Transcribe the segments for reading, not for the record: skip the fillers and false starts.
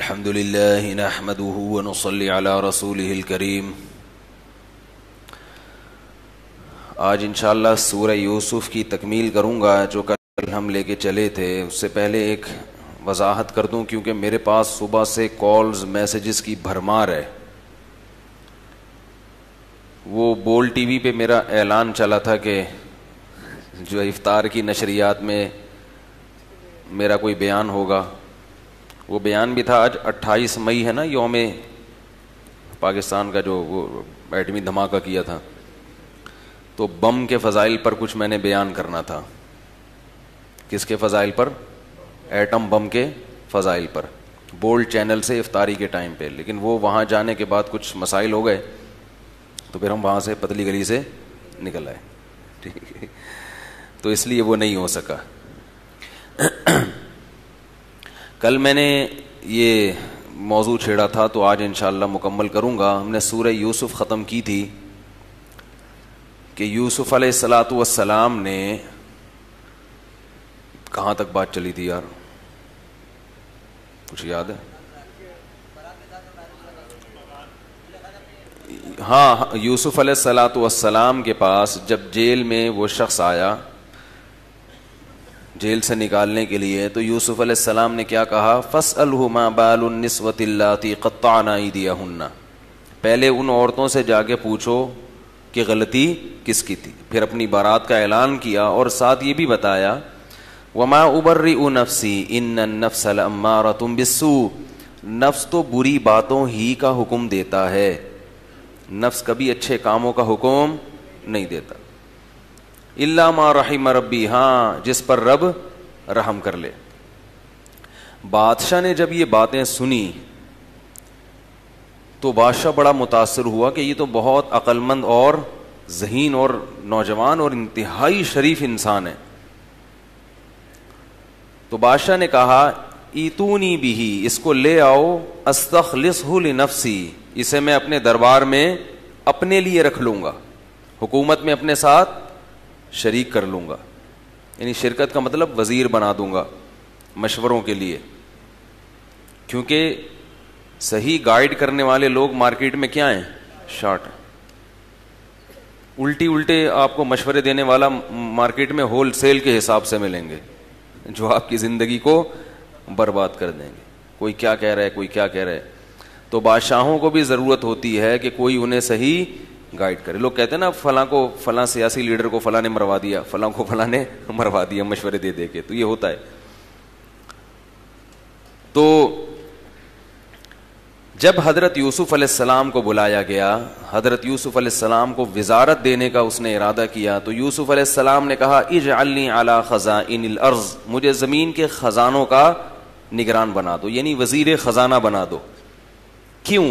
الحمد للہ نحمده ونصلی علی رسولہ الکریم. آج انشاءاللہ سورہ یوسف کی تکمیل کروں گا جو کل ہم لے کے چلے تھے. اس سے پہلے ایک وضاحت کر دوں کیونکہ میرے پاس صبح سے کالز میسیجز کی بھرمار ہے. وہ بول ٹی وی پہ میرا اعلان چلا تھا کہ جو افطار کی نشریات میں میرا کوئی بیان ہوگا. وہ بیان بھی تھا آج 28 مئی ہے نا, یوم پاکستان کا جو وہ ایٹمی دھماکہ کیا تھا, تو بم کے فضائل پر کچھ میں نے بیان کرنا تھا. کس کے فضائل پر؟ ایٹم بم کے فضائل پر, بولڈ چینل سے افطاری کے ٹائم پہ. لیکن وہ وہاں جانے کے بعد کچھ مسائل ہو گئے تو پھر ہم وہاں سے پتلی گلی سے نکل آئے. ٹھیک ہے, تو اس لیے وہ نہیں ہو سکا. کل میں نے یہ موضوع چھیڑا تھا تو آج انشاءاللہ مکمل کروں گا. ہم نے سورہ یوسف ختم کی تھی کہ یوسف علیہ الصلاۃ والسلام نے, کہاں تک بات چلی تھی یار, کچھ یاد ہے؟ ہاں, یوسف علیہ الصلاۃ والسلام کے پاس جب جیل میں وہ شخص آیا جیل سے نکالنے کے لیے, تو یوسف علیہ السلام نے کیا کہا؟ فَاسْأَلْهُ مَا بَالُ النِّسْوَةِ اللَّاتِي قَطَّعْنَ أَيْدِيَهُنَّ. پہلے ان عورتوں سے جا کے پوچھو کہ غلطی کس کی تھی. پھر اپنی بارات کا اعلان کیا اور ساتھ یہ بھی بتایا وَمَا أُبَرِّئُ نَفْسِي إِنَّ النَّفْسَ لَأَمَّارَةٌ بِالسُّوءِ. نفس تو بری باتوں ہی کا حکم دیتا ہے, نفس کبھی اچھے کاموں کا حکم نہیں دیتا. الا ما رحم ربی, ہاں جس پر رب رحم کر لے. بادشاہ نے جب یہ باتیں سنی تو بادشاہ بڑا متاثر ہوا کہ یہ تو بہت عقل مند اور ذہین اور نوجوان اور انتہائی شریف انسان ہے. تو بادشاہ نے کہا ایتونی بھی, اس کو لے آؤ, استخلصہ لنفسی, اسے میں اپنے دربار میں اپنے لیے رکھ لوں گا, حکومت میں اپنے ساتھ شریک کر لوں گا. یعنی شرکت کا مطلب وزیر بنا دوں گا مشوروں کے لیے, کیونکہ صحیح گائیڈ کرنے والے لوگ مارکیٹ میں کیا ہیں؟ شارٹ ہیں. الٹے آپ کو مشورے دینے والا مارکیٹ میں ہول سیل کے حساب سے ملیں گے, جو آپ کی زندگی کو برباد کر دیں گے. کوئی کیا کہہ رہا ہے, کوئی کیا کہہ رہا ہے. تو بادشاہوں کو بھی ضرورت ہوتی ہے کہ کوئی انہیں صحیح گائیڈ کرے. لوگ کہتے ہیں نا فلاں کو, فلاں سیاسی لیڈر کو فلاں نے مروا دیا, فلاں کو فلاں نے مروا دیا مشورے دے دے کے. تو یہ ہوتا ہے. تو جب حضرت یوسف علیہ السلام کو بلایا گیا, حضرت یوسف علیہ السلام کو وزارت دینے کا اس نے ارادہ کیا, تو یوسف علیہ السلام نے کہا اجعلنی علی خزائن الارض, مجھے زمین کے خزانوں کا نگران بنا دو, یعنی وزیر خزانہ بنا دو. کیوں؟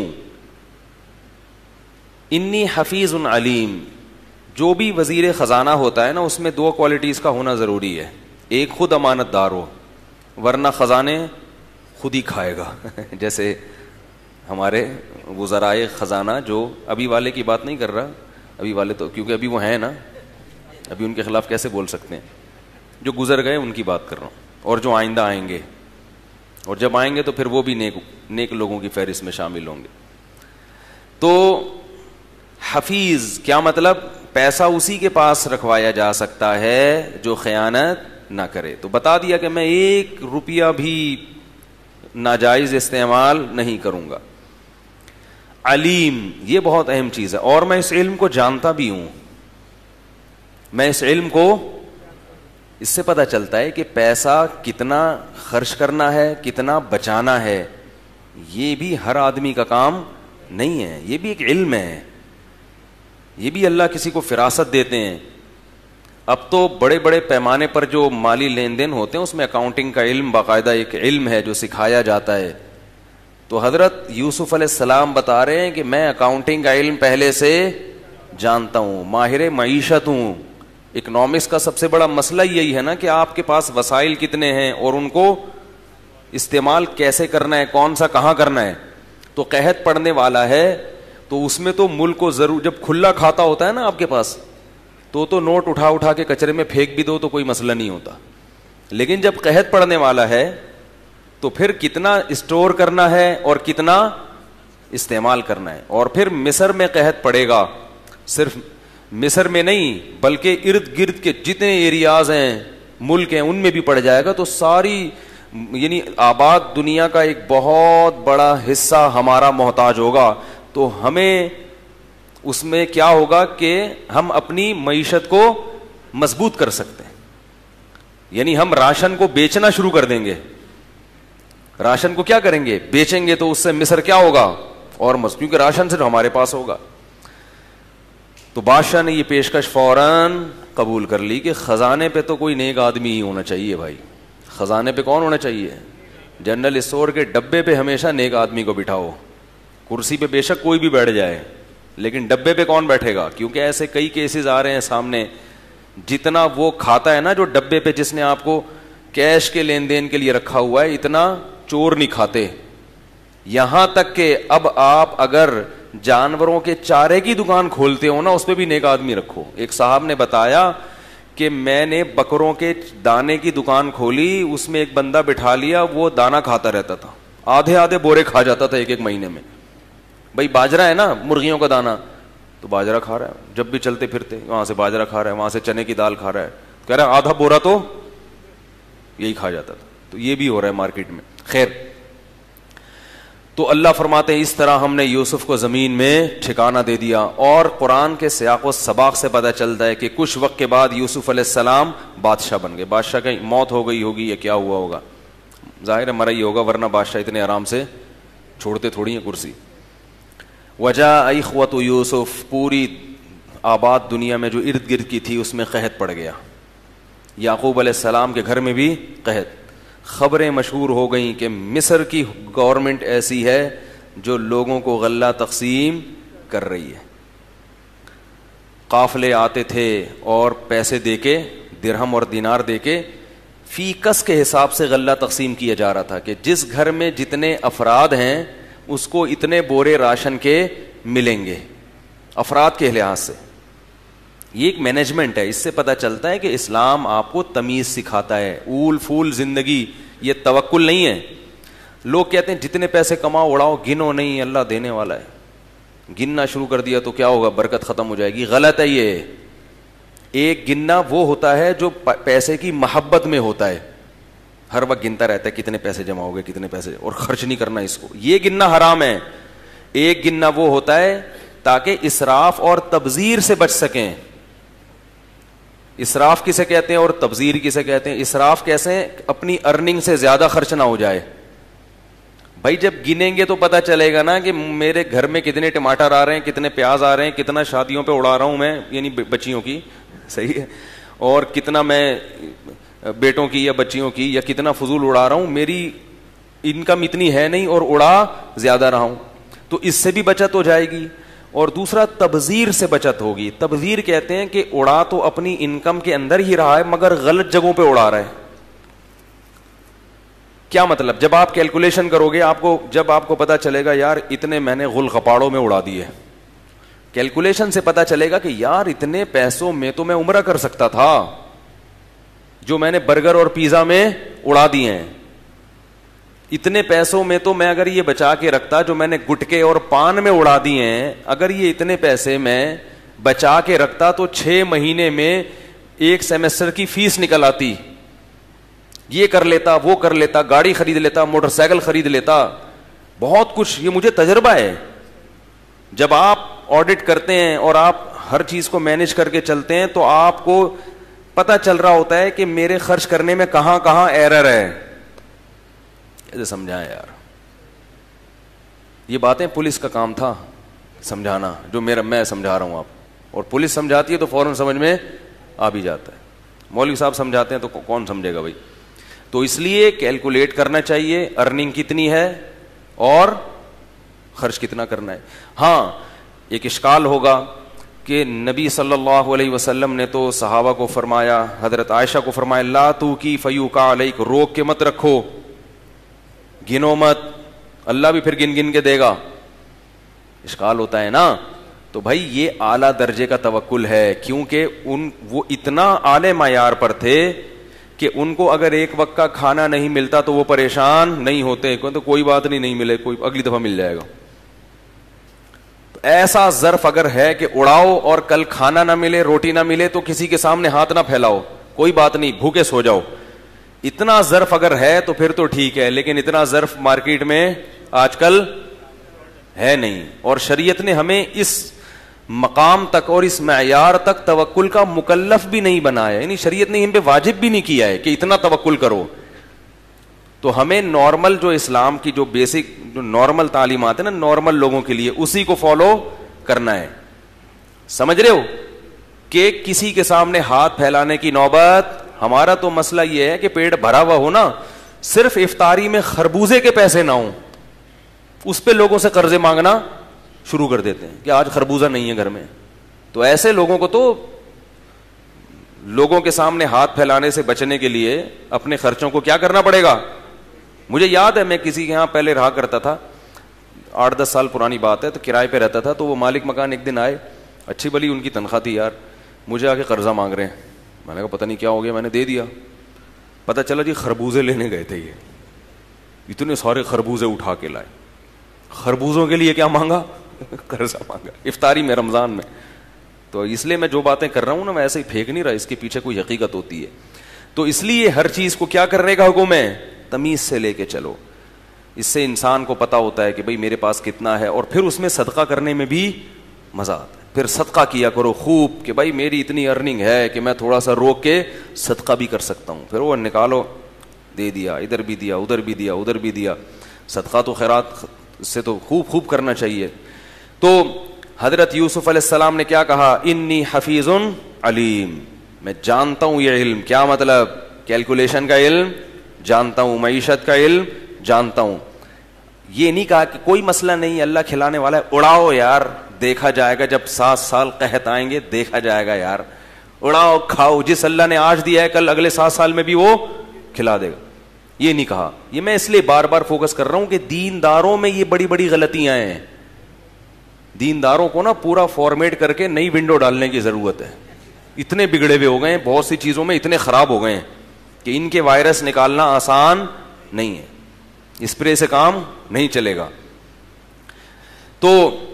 انی حفیظ علیم. جو بھی وزیر خزانہ ہوتا ہے نا, اس میں دو کوالٹیز کا ہونا ضروری ہے. ایک خود امانت دار ہو, ورنہ خزانے خود ہی کھائے گا. جیسے ہمارے وزرائے خزانہ, جو ابھی والے کی بات نہیں کر رہا, ابھی والے تو کیونکہ ابھی وہ ہیں نا, ابھی ان کے خلاف کیسے بول سکتے ہیں, جو گزر گئے ان کی بات کر رہا ہوں, اور جو آئندہ آئیں گے, اور جب آئیں گے تو پھر وہ بھی نیک لوگوں کی فہرست میں شامل ہوں گے. تو حفیظ کیا مطلب؟ پیسہ اسی کے پاس رکھوایا جا سکتا ہے جو خیانت نہ کرے. تو بتا دیا کہ میں 1 روپیہ بھی ناجائز استعمال نہیں کروں گا. علیم, یہ بہت اہم چیز ہے, اور میں اس علم کو جانتا بھی ہوں. میں اس علم کو, اس سے پتہ چلتا ہے کہ پیسہ کتنا خرچ کرنا ہے, کتنا بچانا ہے. یہ بھی ہر آدمی کا کام نہیں ہے, یہ بھی ایک علم ہے. یہ بھی اللہ کسی کو فراست دیتے ہیں. اب تو بڑے بڑے پیمانے پر جو مالی لین دین ہوتے ہیں اس میں اکاؤنٹنگ کا علم باقاعدہ ایک علم ہے جو سکھایا جاتا ہے. تو حضرت یوسف علیہ السلام بتا رہے ہیں کہ میں اکاؤنٹنگ کا علم پہلے سے جانتا ہوں, ماہر معیشت ہوں. اکنامکس کا سب سے بڑا مسئلہ یہی ہے نا کہ آپ کے پاس وسائل کتنے ہیں اور ان کو استعمال کیسے کرنا ہے, کون سا کہاں کرنا ہے. تو قحط پڑنے والا ہے تو اس میں تو ملک کو ضرور, جب کھلا کھاتا ہوتا ہے نا آپ کے پاس, تو نوٹ اٹھا کے کچرے میں پھینک بھی دو تو کوئی مسئلہ نہیں ہوتا. لیکن جب قحط پڑنے والا ہے تو پھر کتنا اسٹور کرنا ہے اور کتنا استعمال کرنا ہے. اور پھر مصر میں قحط پڑے گا, صرف مصر میں نہیں بلکہ ارد گرد کے جتنے ایریاز ہیں ملک ہیں ان میں بھی پڑ جائے گا. تو ساری یعنی آباد دنیا کا ایک بہت بڑا حصہ ہمارا محتاج ہوگا. تو ہمیں اس میں کیا ہوگا کہ ہم اپنی معیشت کو مضبوط کر سکتے ہیں. یعنی ہم راشن کو بیچنا شروع کر دیں گے. راشن کو کیا کریں گے؟ بیچیں گے. تو اس سے مصر کیا ہوگا؟ اور کیونکہ راشن صرف ہمارے پاس ہوگا. تو بادشاہ نے یہ پیشکش فوراً قبول کر لی کہ خزانے پہ تو کوئی نیک آدمی ہی ہونا چاہیے بھائی. خزانے پہ کون ہونا چاہیے؟ جنرل اسٹور کے ڈبے پہ ہمیشہ نیک آدمی کو بٹھاؤ. کرسی پہ بے شک کوئی بھی بیٹھ جائے, لیکن ڈبے پہ کون بیٹھے گا؟ کیونکہ ایسے کئی کیسز آ رہے ہیں سامنے. جتنا وہ کھاتا ہے نا جو ڈبے پہ, جس نے آپ کو کیش کے لین دین کے لیے رکھا ہوا ہے, اتنا چور نہیں کھاتے. یہاں تک کہ اب آپ اگر جانوروں کے چارے کی دکان کھولتے ہو نا, اس پہ بھی نیک آدمی رکھو. ایک صاحب نے بتایا کہ میں نے بکروں کے دانے کی دکان کھولی, اس میں ایک بندہ بٹھا لیا, وہ دانا کھاتا رہتا تھا, آدھے بورے کھا جاتا تھا ایک مہینے میں. بھائی باجرہ ہے نا مرغیوں کا دانا, تو باجرہ کھا رہا ہے, جب بھی چلتے پھرتے وہاں سے باجرہ کھا رہا ہے, وہاں سے چنے کی دال کھا رہا ہے, کہہ رہا ہے آدھا بورا تو یہی کھا جاتا تھا. تو یہ بھی ہو رہا ہے مارکیٹ میں. خیر, تو اللہ فرماتے ہیں اس طرح ہم نے یوسف کو زمین میں ٹھکانہ دے دیا. اور قرآن کے سیاق و سباق سے پتہ چلتا ہے کہ کچھ وقت کے بعد یوسف علیہ السلام بادشاہ بن گئے. بادشاہ کی موت ہو گئی ہوگی یا کیا ہوا ہوگا, ظاہر ہے مرا ہی ہوگا, ورنہ بادشاہ اتنے آرام سے چھوڑتے تھوڑی ہیں کرسی. وجاء اخوۃ یوسف, پوری آباد دنیا میں جو ارد گرد کی تھی اس میں قحط پڑ گیا. یعقوب علیہ السلام کے گھر میں بھی قحط. خبریں مشہور ہو گئیں کہ مصر کی گورنمنٹ ایسی ہے جو لوگوں کو غلہ تقسیم کر رہی ہے. قافلے آتے تھے اور پیسے دے کے, درہم اور دینار دے کے فی کس کے حساب سے غلہ تقسیم کیا جا رہا تھا کہ جس گھر میں جتنے افراد ہیں اس کو اتنے بورے راشن کے ملیں گے, افراد کے لحاظ سے. یہ ایک مینجمنٹ ہے. اس سے پتہ چلتا ہے کہ اسلام آپ کو تمیز سکھاتا ہے. اول پھول زندگی یہ توکل نہیں ہے. لوگ کہتے ہیں جتنے پیسے کماؤ اڑاؤ, گنو نہیں, اللہ دینے والا ہے. گننا شروع کر دیا تو کیا ہوگا؟ برکت ختم ہو جائے گی. غلط ہے یہ. ایک گننا وہ ہوتا ہے جو پیسے کی محبت میں ہوتا ہے, ہر وقت گنتا رہتا ہے کتنے پیسے جمع ہو گئے, کتنے پیسے, اور خرچ نہیں کرنا اس کو. یہ گننا حرام ہے. ایک گننا وہ ہوتا ہے تاکہ اسراف اور تبذیر سے بچ سکیں. اسراف کسے کہتے ہیں اور تبذیر کسے کہتے ہیں؟ اسراف کیسے ہیں؟ اپنی ارننگ سے زیادہ خرچ نہ ہو جائے. بھائی جب گنیں گے تو پتا چلے گا نا کہ میرے گھر میں کتنے ٹماٹر آ رہے ہیں, کتنے پیاز آ رہے ہیں, کتنا شادیوں پہ اڑا رہا ہوں میں, یعنی بچیوں کی, صحیح ہے, اور کتنا میں بیٹوں کی یا بچیوں کی, یا کتنا فضول اڑا رہا ہوں. میری انکم اتنی ہے نہیں اور اڑا زیادہ رہا ہوں. تو اس سے بھی بچت ہو جائے گی. اور دوسرا تبذیر سے بچت ہوگی. تبذیر کہتے ہیں کہ اڑا تو اپنی انکم کے اندر ہی رہا ہے مگر غلط جگہوں پہ اڑا رہا ہے. کیا مطلب؟ جب آپ کیلکولیشن کرو گے, جب آپ کو پتا چلے گا یار اتنے میں نے غل غپاڑوں میں اڑا دیے, کیلکولیشن سے پتا چلے گا کہ یار اتنے پیسوں میں تو میں عمرہ کر سکتا تھا جو میں نے برگر اور پیزا میں اڑا دیے ہیں. اتنے پیسوں میں تو میں اگر یہ بچا کے رکھتا جو میں نے گٹکے اور پان میں اڑا دیے ہیں, اگر یہ اتنے پیسے میں بچا کے رکھتا تو 6 مہینے میں 1 سیمسٹر کی فیس نکل آتی. یہ کر لیتا, وہ کر لیتا, گاڑی خرید لیتا, موٹر سائیکل خرید لیتا, بہت کچھ. یہ مجھے تجربہ ہے. جب آپ آڈٹ کرتے ہیں اور آپ ہر چیز کو مینج کر کے چلتے ہیں تو آپ کو پتہ چل رہا ہوتا ہے کہ میرے خرچ کرنے میں کہاں کہاں ایرر ہے. اسے سمجھائیں یار, یہ باتیں پولیس کا کام تھا سمجھانا, جو میں سمجھا رہا ہوں آپ, اور پولیس سمجھاتی ہے تو فوراً سمجھ میں آ بھی جاتا ہے. مولوی صاحب سمجھاتے ہیں تو کون سمجھے گا بھائی. تو اس لیے کیلکولیٹ کرنا چاہیے ارننگ کتنی ہے اور خرچ کتنا کرنا ہے. ہاں ایک اشکال ہوگا کہ نبی صلی اللہ علیہ وسلم نے تو صحابہ کو فرمایا, حضرت عائشہ کو فرمایا, لا تو کی فیوقع علیک, روک کے مت رکھو, گنو مت, اللہ بھی پھر گن گن کے دے گا. اشکال ہوتا ہے نا. تو بھائی یہ اعلیٰ درجے کا توکل ہے, کیونکہ وہ اتنا اعلی معیار پر تھے کہ ان کو اگر ایک وقت کا کھانا نہیں ملتا تو وہ پریشان نہیں ہوتے, تو کوئی بات نہیں ملے, کوئی اگلی دفعہ مل جائے گا. ایسا ظرف اگر ہے کہ اڑاؤ اور کل کھانا نہ ملے, روٹی نہ ملے, تو کسی کے سامنے ہاتھ نہ پھیلاؤ, کوئی بات نہیں, بھوکے سو جاؤ. اتنا ظرف اگر ہے تو پھر تو ٹھیک ہے, لیکن اتنا ظرف مارکیٹ میں آج کل ہے نہیں. اور شریعت نے ہمیں اس مقام تک اور اس معیار تک توکل کا مکلف بھی نہیں بنایا, یعنی شریعت نے ہم پہ واجب بھی نہیں کیا ہے کہ اتنا توکل کرو. تو ہمیں نارمل جو اسلام کی جو بیسک جو نارمل تعلیمات ہیں نا نارمل لوگوں کے لیے, اسی کو فالو کرنا ہے. سمجھ رہے ہو کہ کسی کے سامنے ہاتھ پھیلانے کی نوبت, ہمارا تو مسئلہ یہ ہے کہ پیٹ بھرا ہوا ہو نا, صرف افطاری میں خربوزے کے پیسے نہ ہوں, اس پہ لوگوں سے قرضے مانگنا شروع کر دیتے ہیں کہ آج خربوزہ نہیں ہے گھر میں. تو ایسے لوگوں کو تو لوگوں کے سامنے ہاتھ پھیلانے سے بچنے کے لیے اپنے خرچوں کو کیا کرنا پڑے گا. مجھے یاد ہے میں کسی کے یہاں پہلے رہا کرتا تھا, 8-10 سال پرانی بات ہے, تو کرائے پہ رہتا تھا. تو وہ مالک مکان ایک دن آئے, اچھی بلی ان کی تنخواہ تھی یار, مجھے آ کے قرضہ مانگ رہے ہیں. میں نے کہا پتہ نہیں کیا ہو گیا, میں نے دے دیا. پتہ چلا جی خربوزے لینے گئے تھے, یہ اتنے سارے خربوزے اٹھا کے لائے. خربوزوں کے لیے کیا مانگا, قرضہ مانگا افطاری میں رمضان میں. تو اس لیے میں جو باتیں کر رہا ہوں نا میں ایسے ہی پھینک نہیں رہا, اس کے پیچھے کوئی حقیقت ہوتی ہے. تو اس لیے ہر چیز کو کیا کرنے کا حکم ہے, تمیز سے لے کے چلو. اس سے انسان کو پتا ہوتا ہے کہ بھئی میرے پاس کتنا ہے, اور پھر اس میں صدقہ کرنے میں بھی مزہ آتا ہے. پھر صدقہ کیا کرو خوب کہ بھائی میری اتنی ارننگ ہے کہ میں تھوڑا سا روک کے صدقہ بھی کر سکتا ہوں. پھر وہ نکالو, دے دیا, ادھر بھی دیا, ادھر بھی دیا, ادھر بھی دیا. صدقہ تو خیرات سے تو خوب کرنا چاہیے. تو حضرت یوسف علیہ السلام نے کیا کہا, انی حفیظ علیم, میں جانتا ہوں یہ علم. کیا مطلب, کیلکولیشن کا علم جانتا ہوں, معیشت کا علم جانتا ہوں. یہ نہیں کہا کہ کوئی مسئلہ نہیں, اللہ کھلانے والا ہے, اڑاؤ یار دیکھا جائے گا, جب 7 سال قحط آئیں گے دیکھا جائے گا یار, اڑاؤ کھاؤ, جس اللہ نے آج دیا ہے کل اگلے 7 سال میں بھی وہ کھلا دے گا. یہ نہیں کہا. یہ میں اس لیے بار بار فوکس کر رہا ہوں کہ دینداروں میں یہ بڑی بڑی غلطیاں ہیں. دینداروں کو نا پورا فارمیٹ کر کے نئی ونڈو ڈالنے کی ضرورت ہے. اتنے بگڑے ہوئے ہو گئے ہیں, بہت سی چیزوں میں اتنے خراب ہو گئے ہیں کہ ان کے وائرس نکالنا آسان نہیں ہے, اسپرے سے کام نہیں چلے گا. تو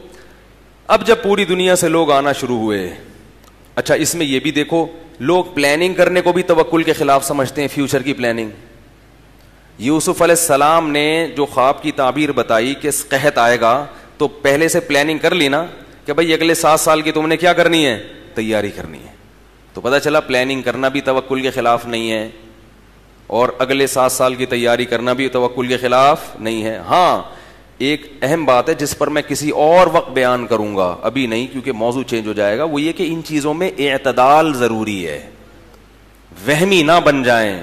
اب جب پوری دنیا سے لوگ آنا شروع ہوئے, اچھا اس میں یہ بھی دیکھو, لوگ پلاننگ کرنے کو بھی توکل کے خلاف سمجھتے ہیں, فیوچر کی پلاننگ. یوسف علیہ السلام نے جو خواب کی تعبیر بتائی کہ قحط آئے گا, تو پہلے سے پلاننگ کر لی نا کہ بھائی اگلے 7 سال کی تم نے کیا کرنی ہے, تیاری کرنی ہے. تو پتہ چلا پلاننگ کرنا بھی توکل کے خلاف نہیں ہے, اور اگلے 7 سال کی تیاری کرنا بھی توکل کے خلاف نہیں ہے. ہاں ایک اہم بات ہے جس پر میں کسی اور وقت بیان کروں گا, ابھی نہیں کیونکہ موضوع چینج ہو جائے گا, وہ یہ کہ ان چیزوں میں اعتدال ضروری ہے, وہمی نہ بن جائیں.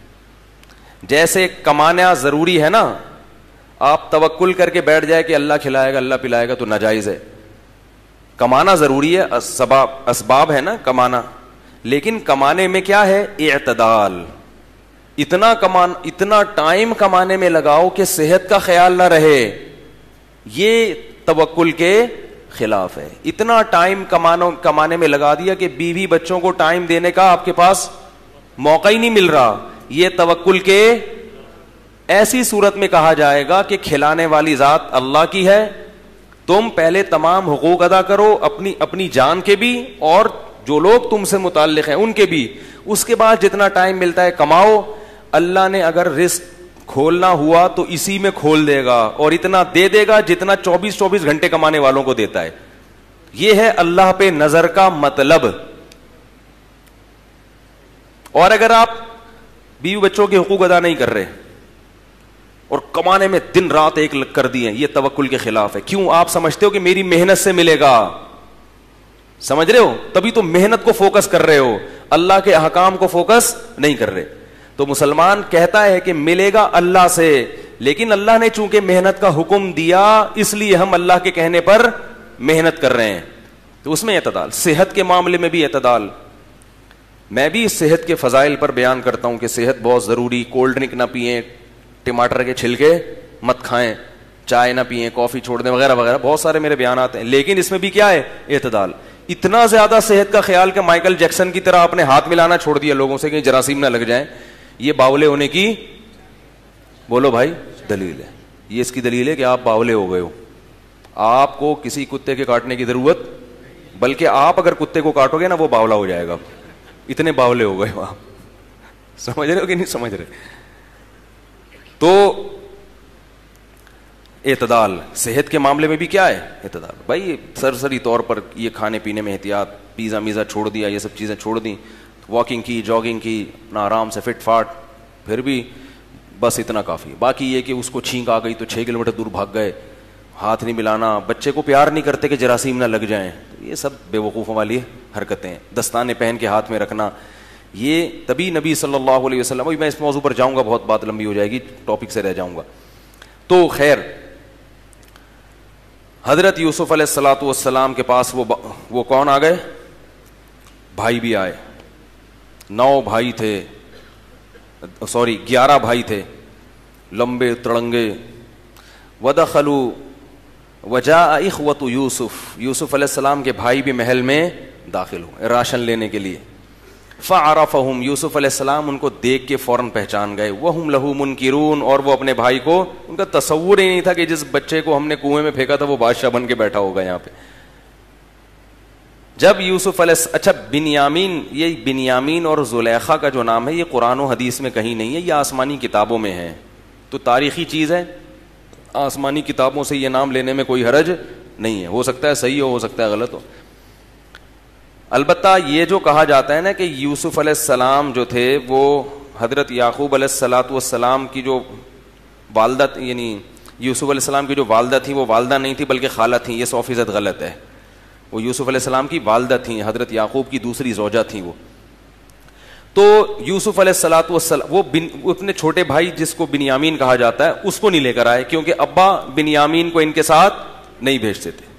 جیسے کمانا ضروری ہے نا, آپ توکل کر کے بیٹھ جائے کہ اللہ کھلائے گا اللہ پلائے گا تو ناجائز ہے. کمانا ضروری ہے, اسباب ہے نا کمانا, لیکن کمانے میں کیا ہے, اعتدال. اتنا ٹائم کمانے میں لگاؤ کہ صحت کا خیال نہ رہے, یہ توکل کے خلاف ہے. اتنا ٹائم کمانے میں لگا دیا کہ بیوی بچوں کو ٹائم دینے کا آپ کے پاس موقع ہی نہیں مل رہا, یہ توکل کے. ایسی صورت میں کہا جائے گا کہ کھلانے والی ذات اللہ کی ہے, تم پہلے تمام حقوق ادا کرو, اپنی جان کے بھی اور جو لوگ تم سے متعلق ہیں ان کے بھی, اس کے بعد جتنا ٹائم ملتا ہے کماؤ. اللہ نے اگر رزق کھولنا ہوا تو اسی میں کھول دے گا, اور اتنا دے دے گا جتنا 24 گھنٹے کمانے والوں کو دیتا ہے. یہ ہے اللہ پہ نظر کا مطلب. اور اگر آپ بیوی بچوں کے حقوق ادا نہیں کر رہے اور کمانے میں دن رات ایک کر دیے, یہ توکل کے خلاف ہے. کیوں, آپ سمجھتے ہو کہ میری محنت سے ملے گا, سمجھ رہے ہو, تبھی تو محنت کو فوکس کر رہے ہو, اللہ کے احکام کو فوکس نہیں کر رہے. تو مسلمان کہتا ہے کہ ملے گا اللہ سے, لیکن اللہ نے چونکہ محنت کا حکم دیا اس لیے ہم اللہ کے کہنے پر محنت کر رہے ہیں. تو اس میں اعتدال. صحت کے معاملے میں بھی اعتدال. میں بھی صحت کے فضائل پر بیان کرتا ہوں کہ صحت بہت ضروری. کولڈ ڈرنک نہ پئیں, ٹماٹر کے چھلکے مت کھائیں, چائے نہ پئیں, کافی چھوڑ دیں وغیرہ وغیرہ, بہت سارے میرے بیانات ہیں. لیکن اس میں بھی کیا ہے, اعتدال. اتنا زیادہ صحت کا خیال کہ مائیکل جیکسن کی طرح اپنے ہاتھ ملانا چھوڑ دیا لوگوں سے کہ جراثیم نہ لگ جائیں. یہ باولے ہونے کی بولو بھائی دلیل ہے. یہ اس کی دلیل ہے کہ آپ باولے ہو گئے ہو. آپ کو کسی کتے کے کاٹنے کی ضرورت, بلکہ آپ اگر کتے کو کاٹو گے نا وہ باولا ہو جائے گا. اتنے باولے ہو گئے ہو آپ. سمجھ رہے ہو کہ نہیں سمجھ رہے؟ تو اعتدال صحت کے معاملے میں بھی کیا ہے؟ اعتدال. بھائی سرسری طور پر یہ کھانے پینے میں احتیاط, پیزا میزا چھوڑ دیا, یہ سب چیزیں چھوڑ دیں, واکنگ کی, جاگنگ کی, اپنا آرام سے فٹ فاٹ, پھر بھی بس اتنا کافی. باقی یہ کہ اس کو چھینک آ گئی تو 6 کلومیٹر دور بھاگ گئے, ہاتھ نہیں ملانا, بچے کو پیار نہیں کرتے کہ جراثیم نہ لگ جائیں, یہ سب بے وقوفوں والی حرکتیں. دستانے پہن کے ہاتھ میں رکھنا, یہ تبھی نبی صلی اللہ علیہ وسلم. میں اس موضوع پر جاؤں گا, بہت بات لمبی ہو جائے گی, ٹاپک سے رہ جاؤں گا. تو خیر, حضرت یوسف علیہ الصلوۃ والسلام کے پاس وہ کون آ گئے؟ بھائی بھی آئے. 9 بھائی تھے, 11 بھائی تھے, لمبے تڑنگے. ودخلوا وجاء اخوۃ یوسف, یوسف علیہ السلام کے بھائی بھی محل میں داخل ہوئے راشن لینے کے لیے. فعرفہم, یوسف علیہ السلام ان کو دیکھ کے فوراً پہچان گئے. وہم لہ منکرون, اور وہ اپنے بھائی کو, ان کا تصور ہی نہیں تھا کہ جس بچے کو ہم نے کنویں میں پھینکا تھا وہ بادشاہ بن کے بیٹھا ہوگا یہاں پہ. جب یوسف علیہ اچھا بنیامین, یہ بنیامین اور زلیخا کا جو نام ہے یہ قرآن و حدیث میں کہیں نہیں ہے, یہ آسمانی کتابوں میں ہے. تو تاریخی چیز ہے, آسمانی کتابوں سے یہ نام لینے میں کوئی حرج نہیں ہے. ہو سکتا ہے صحیح ہو سکتا ہے غلط ہو. البتہ یہ جو کہا جاتا ہے نا کہ یوسف علیہ السلام جو تھے وہ حضرت یعقوب علیہ الصلوۃ والسلام کی جو والدہ, یعنی یوسف علیہ السلام کی جو والدہ تھیں وہ والدہ نہیں تھی بلکہ خالہ تھیں, یہ 100% غلط ہے. وہ یوسف علیہ السلام کی والدہ تھیں, حضرت یعقوب کی دوسری زوجہ تھیں وہ. تو یوسف علیہ الصلوۃ والسلام وہ اپنے چھوٹے بھائی جس کو بنیامین کہا جاتا ہے اس کو نہیں لے کر آئے, کیونکہ ابا بنیامین کو ان کے ساتھ نہیں بھیجتے تھے.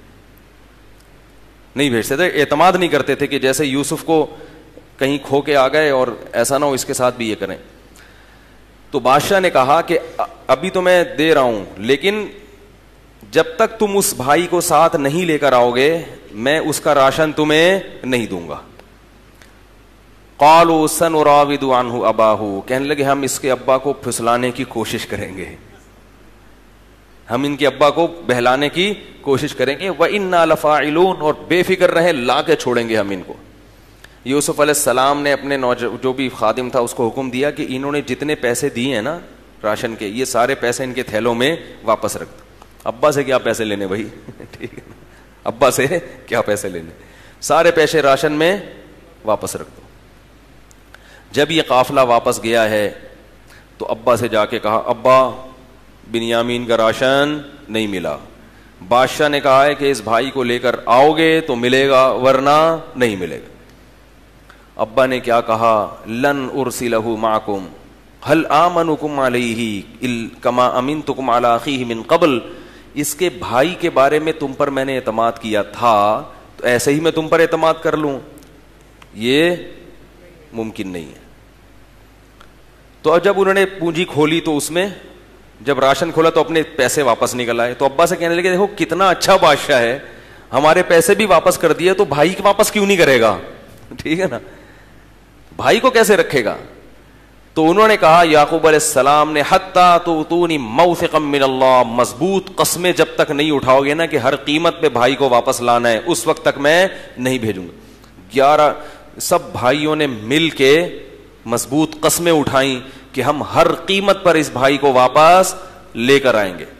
اعتماد نہیں کرتے تھے کہ جیسے یوسف کو کہیں کھو کے آ گئے اور ایسا نہ ہو اس کے ساتھ بھی یہ کریں. تو بادشاہ نے کہا کہ ابھی تو میں دے رہا ہوں, لیکن جب تک تم اس بھائی کو ساتھ نہیں لے کر آؤ گے میں اس کا راشن تمہیں نہیں دوں گا. قالوا سنراود عنہ اباہ, کہنے لگے ہم اس کے ابا کو پھسلانے کی کوشش کریں گے, ہم ان کے ابا کو بہلانے کی کوشش کریں گے. وَإِنَّا لَفَاعِلُونَ, اور بے فکر رہیں لا کے چھوڑیں گے ہم ان کو. یوسف علیہ السلام نے اپنے جو بھی خادم تھا اس کو حکم دیا کہ انہوں نے جتنے پیسے دیے ہیں نا راشن کے, یہ سارے پیسے ان کے تھیلوں میں واپس رکھ دو. ابا سے کیا پیسے لینے بھائی, ٹھیک ہے, ابا سے کیا پیسے لینے, سارے پیسے راشن میں واپس رکھ دو. جب یہ قافلہ واپس گیا ہے تو ابا سے جا کے کہا ابا بنیامین کا راشن نہیں ملا. بادشاہ نے کہا ہے کہ اس بھائی کو لے کر آؤ گے تو ملے گا ورنہ نہیں ملے گا. ابا نے کیا کہا, لن ارسلہ معکم هل آمنکم علیہ کما امنتکم علی اخیہ من قبل, اس کے بھائی کے بارے میں تم پر میں نے اعتماد کیا تھا تو ایسے ہی میں تم پر اعتماد کر لوں, یہ ممکن نہیں ہے. تو جب انہوں نے پونجی کھولی تو اس میں جب راشن کھولا تو اپنے پیسے واپس نکل آئے. تو ابا سے کہنے لگے دیکھو کتنا اچھا بادشاہ ہے, ہمارے پیسے بھی واپس کر دیے تو بھائی کے واپس کیوں نہیں کرے گا, ٹھیک ہے نا, بھائی کو کیسے رکھے گا. تو انہوں نے کہا یعقوب علیہ السلام نے حتی تؤتونی موثقا من اللہ, مضبوط قسمیں جب تک نہیں اٹھاؤ گے نا کہ ہر قیمت پہ بھائی کو واپس لانا ہے اس وقت تک میں نہیں بھیجوں گا. 11 سب بھائیوں نے مل کے مضبوط قسمیں اٹھائیں کہ ہم ہر قیمت پر اس بھائی کو واپس لے کر آئیں گے.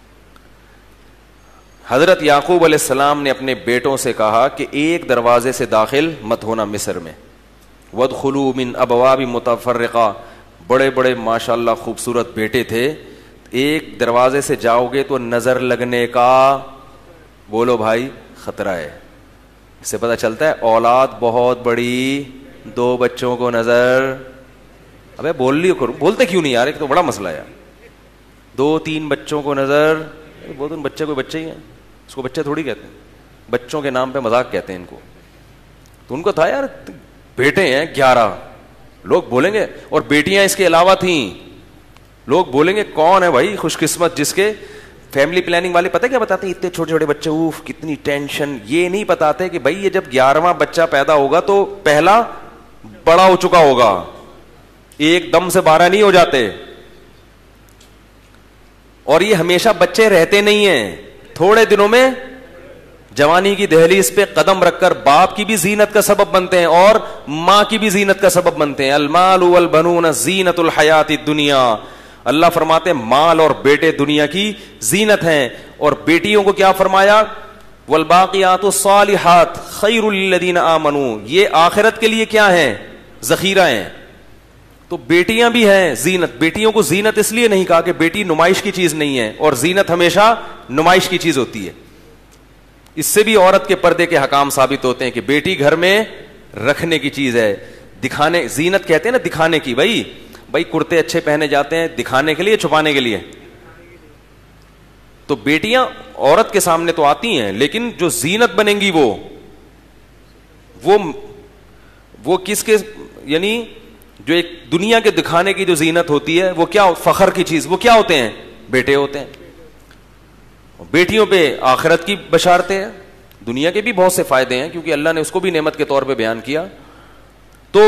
حضرت یعقوب علیہ السلام نے اپنے بیٹوں سے کہا کہ ایک دروازے سے داخل مت ہونا مصر میں. وادخلوا من ابواب متفرقہ, بڑے بڑے ماشاءاللہ خوبصورت بیٹے تھے, ایک دروازے سے جاؤ گے تو نظر لگنے کا بولو بھائی خطرہ ہے. اس سے پتہ چلتا ہے اولاد بہت بڑی, 2 بچوں کو نظر, ابے بول لی کرو, بولتے کیوں نہیں یار, ایک تو بڑا مسئلہ ہے. 2-3 بچوں کو نظر, بہت ان بچے کوئی بچے ہی ہیں, اس کو بچے تھوڑی کہتے ہیں, بچوں کے نام پہ مذاق کہتے ہیں ان کو. تو ان کو تھا یار بیٹے ہیں 11, لوگ بولیں گے, اور بیٹیاں اس کے علاوہ تھیں, لوگ بولیں گے کون ہے بھائی خوش قسمت جس کے فیملی پلاننگ والے پتہ کیا بتاتے ہیں؟ اتنے چھوٹے چھوٹے بچے، اوف کتنی ٹینشن. یہ نہیں بتاتے کہ بھائی یہ جب 11واں بچہ پیدا ہوگا تو پہلا بڑا ہو چکا ہوگا، ایک دم سے 12 نہیں ہو جاتے. اور یہ ہمیشہ بچے رہتے نہیں ہیں، تھوڑے دنوں میں جوانی کی دہلیز پہ قدم رکھ کر باپ کی بھی زینت کا سبب بنتے ہیں اور ماں کی بھی زینت کا سبب بنتے ہیں. المال والبنون زینت الحیات الدنیا. اللہ فرماتے ہیں مال اور بیٹے دنیا کی زینت ہیں. اور بیٹیوں کو کیا فرمایا؟ والباقیات الصالحات خیر للذین آمنوا. یہ آخرت کے لیے کیا ہیں؟ ذخیرہ ہیں. تو بیٹیاں بھی ہیں زینت. بیٹیوں کو زینت اس لیے نہیں کہا کہ بیٹی نمائش کی چیز نہیں ہے، اور زینت ہمیشہ نمائش کی چیز ہوتی ہے. اس سے بھی عورت کے پردے کے حکام ثابت ہوتے ہیں کہ بیٹی گھر میں رکھنے کی چیز ہے، دکھانے. زینت کہتے ہیں نا دکھانے کی. بھائی کرتے اچھے پہنے جاتے ہیں دکھانے کے لیے، چھپانے کے لیے. تو بیٹیاں عورت کے سامنے تو آتی ہیں، لیکن جو زینت بنیں گی وہ کس کے، یعنی جو ایک دنیا کے دکھانے کی جو زینت ہوتی ہے وہ کیا، فخر کی چیز، وہ کیا ہوتے ہیں؟ بیٹے ہوتے ہیں. بیٹیوں پہ آخرت کی بشارتیں ہیں، دنیا کے بھی بہت سے فائدے ہیں کیونکہ اللہ نے اس کو بھی نعمت کے طور پہ بیان کیا. تو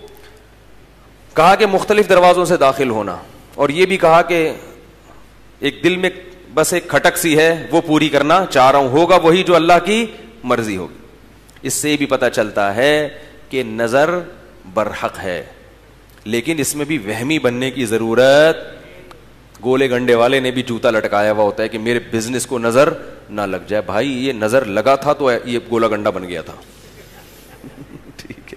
کہا کہ مختلف دروازوں سے داخل ہونا، اور یہ بھی کہا کہ ایک دل میں بس ایک کھٹک سی ہے وہ پوری کرنا چاہ رہا ہوں، ہوگا وہی جو اللہ کی مرضی ہوگی. اس سے بھی پتہ چلتا ہے کہ نظر برحق ہے، لیکن اس میں بھی وہمی بننے کی ضرورت. گولے گنڈے والے نے بھی جوتا لٹکایا ہوا ہوتا ہے کہ میرے بزنس کو نظر نہ لگ جائے. بھائی یہ نظر لگا تھا تو یہ گولا گنڈا بن گیا تھا. ٹھیک ہے،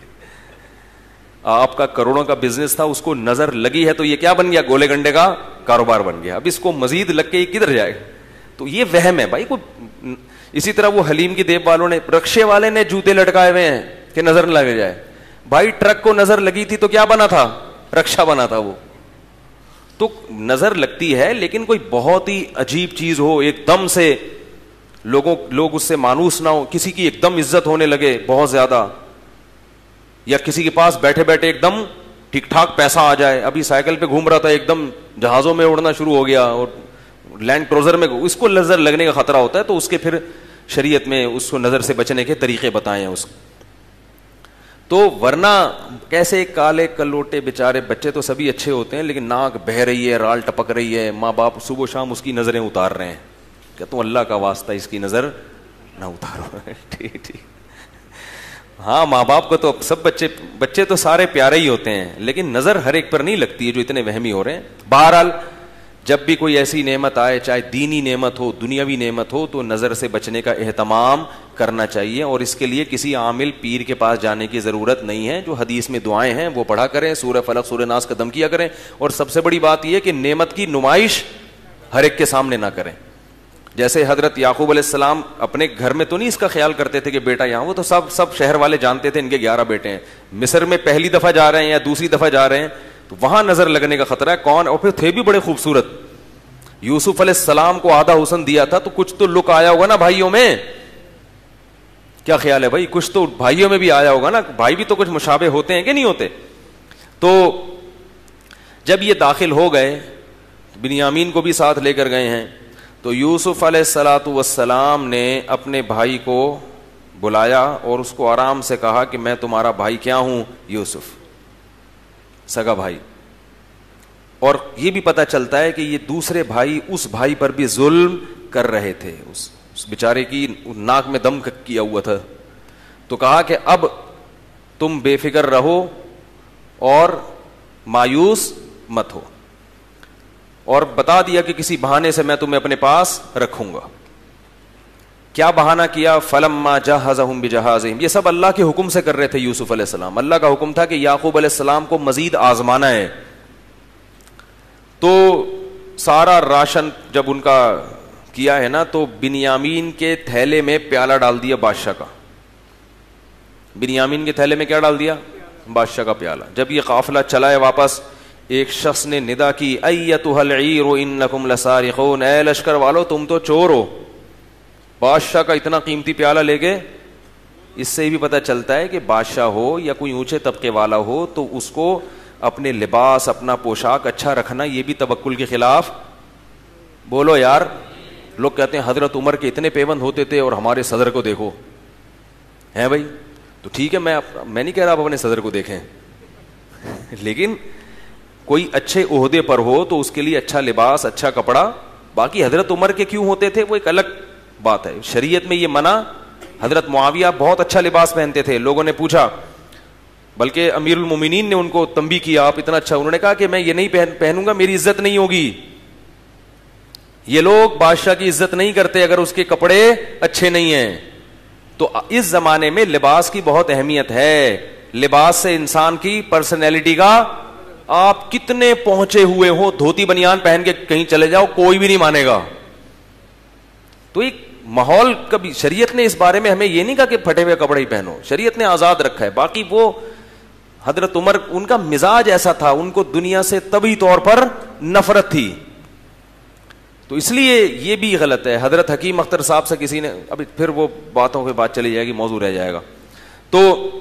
آپ کا کروڑوں کا بزنس تھا، اس کو نظر لگی ہے تو یہ کیا بن گیا؟ گولے گنڈے کا کاروبار بن گیا. اب اس کو مزید لگ کے یہ کدھر جائے؟ تو یہ وہم ہے بھائی. اسی طرح وہ حلیم کی دیپ والوں نے، رکشے والے نے جوتے لٹکائے ہوئے ہیں کہ نظر نہ لگ جائے. بھائی ٹرک کو نظر لگی تھی تو کیا بنا تھا؟ رکشا بنا تھا. وہ تو نظر لگتی ہے، لیکن کوئی بہت ہی عجیب چیز ہو، ایک دم سے لوگ اس سے مانوس نہ ہو، کسی کی ایک دم عزت ہونے لگے بہت زیادہ، یا کسی کے پاس بیٹھے بیٹھے ایک دم ٹھیک ٹھاک پیسہ آ جائے. ابھی سائیکل پہ گھوم رہا تھا، ایک دم جہازوں میں اڑنا شروع ہو گیا اور لینڈ کروزر میں، اس کو نظر لگنے کا خطرہ ہوتا ہے. تو اس کے پھر شریعت میں اس کو نظر سے بچنے کے طریقے بتائے ہیں اس. تو ورنہ کیسے کالے کلوٹے بیچارے بچے تو سبھی اچھے ہوتے ہیں، لیکن ناک بہہ رہی ہے، رال ٹپک رہی ہے، ماں باپ صبح شام اس کی نظریں اتار رہے ہیں کہ تم اللہ کا واسطہ اس کی نظر نہ اتارو. ٹھیک. ہاں ماں باپ کو تو سب بچے تو سارے پیارے ہی ہوتے ہیں، لیکن نظر ہر ایک پر نہیں لگتی ہے جو اتنے وہمی ہو رہے ہیں. بہرحال جب بھی کوئی ایسی نعمت آئے، چاہے دینی نعمت ہو دنیاوی نعمت ہو، تو نظر سے بچنے کا اہتمام کرنا چاہیے. اور اس کے لیے کسی عامل پیر کے پاس جانے کی ضرورت نہیں ہے. جو حدیث میں دعائیں ہیں وہ پڑھا کریں، سورہ فلق سورہ ناس قدم کیا کریں. اور سب سے بڑی بات یہ کہ نعمت کی نمائش ہر ایک کے سامنے نہ کریں. جیسے حضرت یعقوب علیہ السلام اپنے گھر میں تو نہیں اس کا خیال کرتے تھے کہ بیٹا یہاں، وہ تو سب شہر والے جانتے تھے ان کے 11 بیٹے ہیں. مصر میں پہلی دفعہ جا رہے ہیں یا دوسری دفعہ جا رہے ہیں تو وہاں نظر لگنے کا خطرہ ہے. کون؟ اور پھر تھے بھی بڑے خوبصورت. یوسف علیہ السلام کو آدھا حسن دیا تھا تو کچھ تو لک آیا ہوگا نا بھائیوں میں. کیا خیال ہے بھائی؟ کچھ تو بھائیوں میں بھی آیا ہوگا نا. بھائی بھی تو کچھ مشابہ ہوتے ہیں کہ نہیں ہوتے؟ تو جب یہ داخل ہو گئے، بنیامین کو بھی ساتھ لے کر گئے ہیں، تو یوسف علیہ الصلوۃ والسلام نے اپنے بھائی کو بلایا اور اس کو آرام سے کہا کہ میں تمہارا بھائی کیا ہوں؟ یوسف، سگا بھائی. اور یہ بھی پتہ چلتا ہے کہ یہ دوسرے بھائی اس بھائی پر بھی ظلم کر رہے تھے. اس بیچارے کی ناک میں دم کیا ہوا تھا. تو کہا کہ اب تم بے فکر رہو اور مایوس مت ہو، اور بتا دیا کہ کسی بہانے سے میں تمہیں اپنے پاس رکھوں گا. کیا بہانہ کیا؟ فلما جہزہم بجہازہم. یہ سب اللہ کے حکم سے کر رہے تھے یوسف علیہ السلام. اللہ کا حکم تھا کہ یعقوب علیہ السلام کو مزید آزمانا ہے. تو سارا راشن جب ان کا کیا ہے نا، تو بنیامین کے تھیلے میں پیالہ ڈال دیا بادشاہ کا. بنیامین کے تھیلے میں کیا ڈال دیا؟ بادشاہ کا پیالہ. جب یہ قافلہ چلا ہے واپس، ایک شخص نے ندا کی، ایتھا العیر انکم لسارقون. اے لشکر والو تم تو چور ہو. بادشاہ کا اتنا قیمتی پیالہ لے گئے. اس سے بھی پتہ چلتا ہے کہ بادشاہ ہو یا کوئی اونچے طبقے والا ہو تو اس کو اپنے لباس، اپنا پوشاک اچھا رکھنا یہ بھی توکل کے خلاف، بولو یار، لوگ کہتے ہیں حضرت عمر کے اتنے پیوند ہوتے تھے اور ہمارے صدر کو دیکھو. ہیں بھائی؟ تو ٹھیک ہے, میں نہیں کہہ رہا آپ اپنے صدر کو دیکھیں, لیکن کوئی اچھے عہدے پر ہو تو اس کے لیے اچھا لباس, اچھا کپڑا. باقی حضرت عمر کے کیوں ہوتے تھے وہ ایک الگ بات ہے, شریعت میں یہ منع. حضرت معاویہ بہت اچھا لباس پہنتے تھے. لوگوں نے پوچھا, بلکہ امیر المومنین نے ان کو تنبیہ کیا, آپ اتنا اچھا. انہوں نے کہا کہ میں یہ نہیں پہنوں گا, میری عزت نہیں ہوگی. یہ لوگ بادشاہ کی عزت نہیں کرتے اگر اس کے کپڑے اچھے نہیں ہیں. تو اس زمانے میں لباس کی بہت اہمیت ہے. لباس سے انسان کی پرسنالٹی کا, آپ کتنے پہنچے ہوئے ہو, دھوتی بنیان پہن کے کہیں چلے جاؤ کوئی بھی نہیں مانے گا. تو ایک ماحول کبھی, شریعت نے اس بارے میں ہمیں یہ نہیں کہا کہ پھٹے ہوئے کپڑے ہی پہنو, شریعت نے آزاد رکھا ہے. باقی وہ حضرت عمر, ان کا مزاج ایسا تھا, ان کو دنیا سے طبعی طور پر نفرت تھی. تو اس لیے یہ بھی غلط ہے. حضرت حکیم اختر صاحب سے کسی نے, ابھی پھر وہ باتوں کے بعد چلی جائے گی, موضوع رہ جائے گا. تو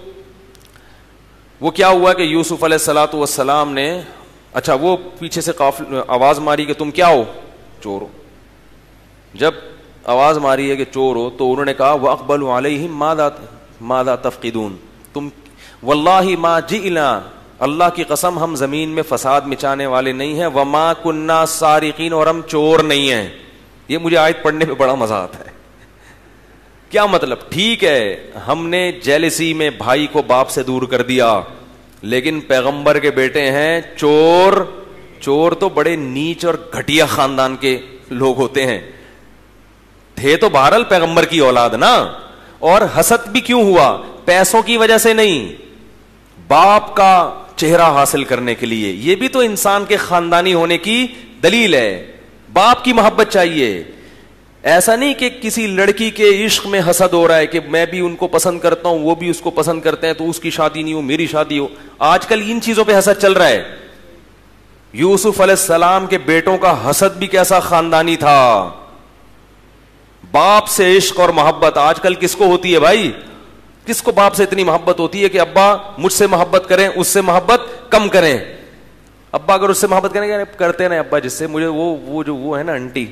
وہ کیا ہوا کہ یوسف علیہ الصلوۃ والسلام نے, اچھا وہ پیچھے سے آواز ماری کہ تم کیا ہو, چور ہو. جب آواز ماری ہے کہ چور ہو تو انہوں نے کہا وَأَقْبَلُوا عَلَيْهِمْ مَاذَا تَفْقِدُونَ, تم وَاللَّهِ مَا جِئْنَا, اللہ کی قسم ہم زمین میں فساد مچانے والے نہیں ہیں, وَمَا كُنَّا سَارِقِينَ, اور ہم چور نہیں ہیں. یہ مجھے آیت پڑھنے میں بڑا مزہ آتا ہے. کیا مطلب؟ ٹھیک ہے ہم نے جیلسی میں بھائی کو باپ سے دور کر دیا, لیکن پیغمبر کے بیٹے ہیں چور. چور تو بڑے نیچ اور گھٹیا خاندان کے لوگ ہوتے ہیں, تھے تو بہرحال پیغمبر کی اولاد نا. اور حسد بھی کیوں ہوا؟ پیسوں کی وجہ سے نہیں, باپ کا چہرہ حاصل کرنے کے لیے. یہ بھی تو انسان کے خاندانی ہونے کی دلیل ہے. باپ کی محبت چاہیے. ایسا نہیں کہ کسی لڑکی کے عشق میں حسد ہو رہا ہے کہ میں بھی ان کو پسند کرتا ہوں, وہ بھی اس کو پسند کرتے ہیں, تو اس کی شادی نہیں ہو, میری شادی ہو. آج کل ان چیزوں پہ حسد چل رہا ہے. یوسف علیہ السلام کے بیٹوں کا حسد بھی کیسا خاندانی تھا. باپ سے عشق اور محبت آج کل کس کو ہوتی ہے بھائی؟ کس کو باپ سے اتنی محبت ہوتی ہے کہ ابا مجھ سے محبت کریں, اس سے محبت کم کریں. ابا اگر اس سے محبت کریں کرتے نا ابا, جس سے مجھے وہ جو وہ ہے نا انٹی,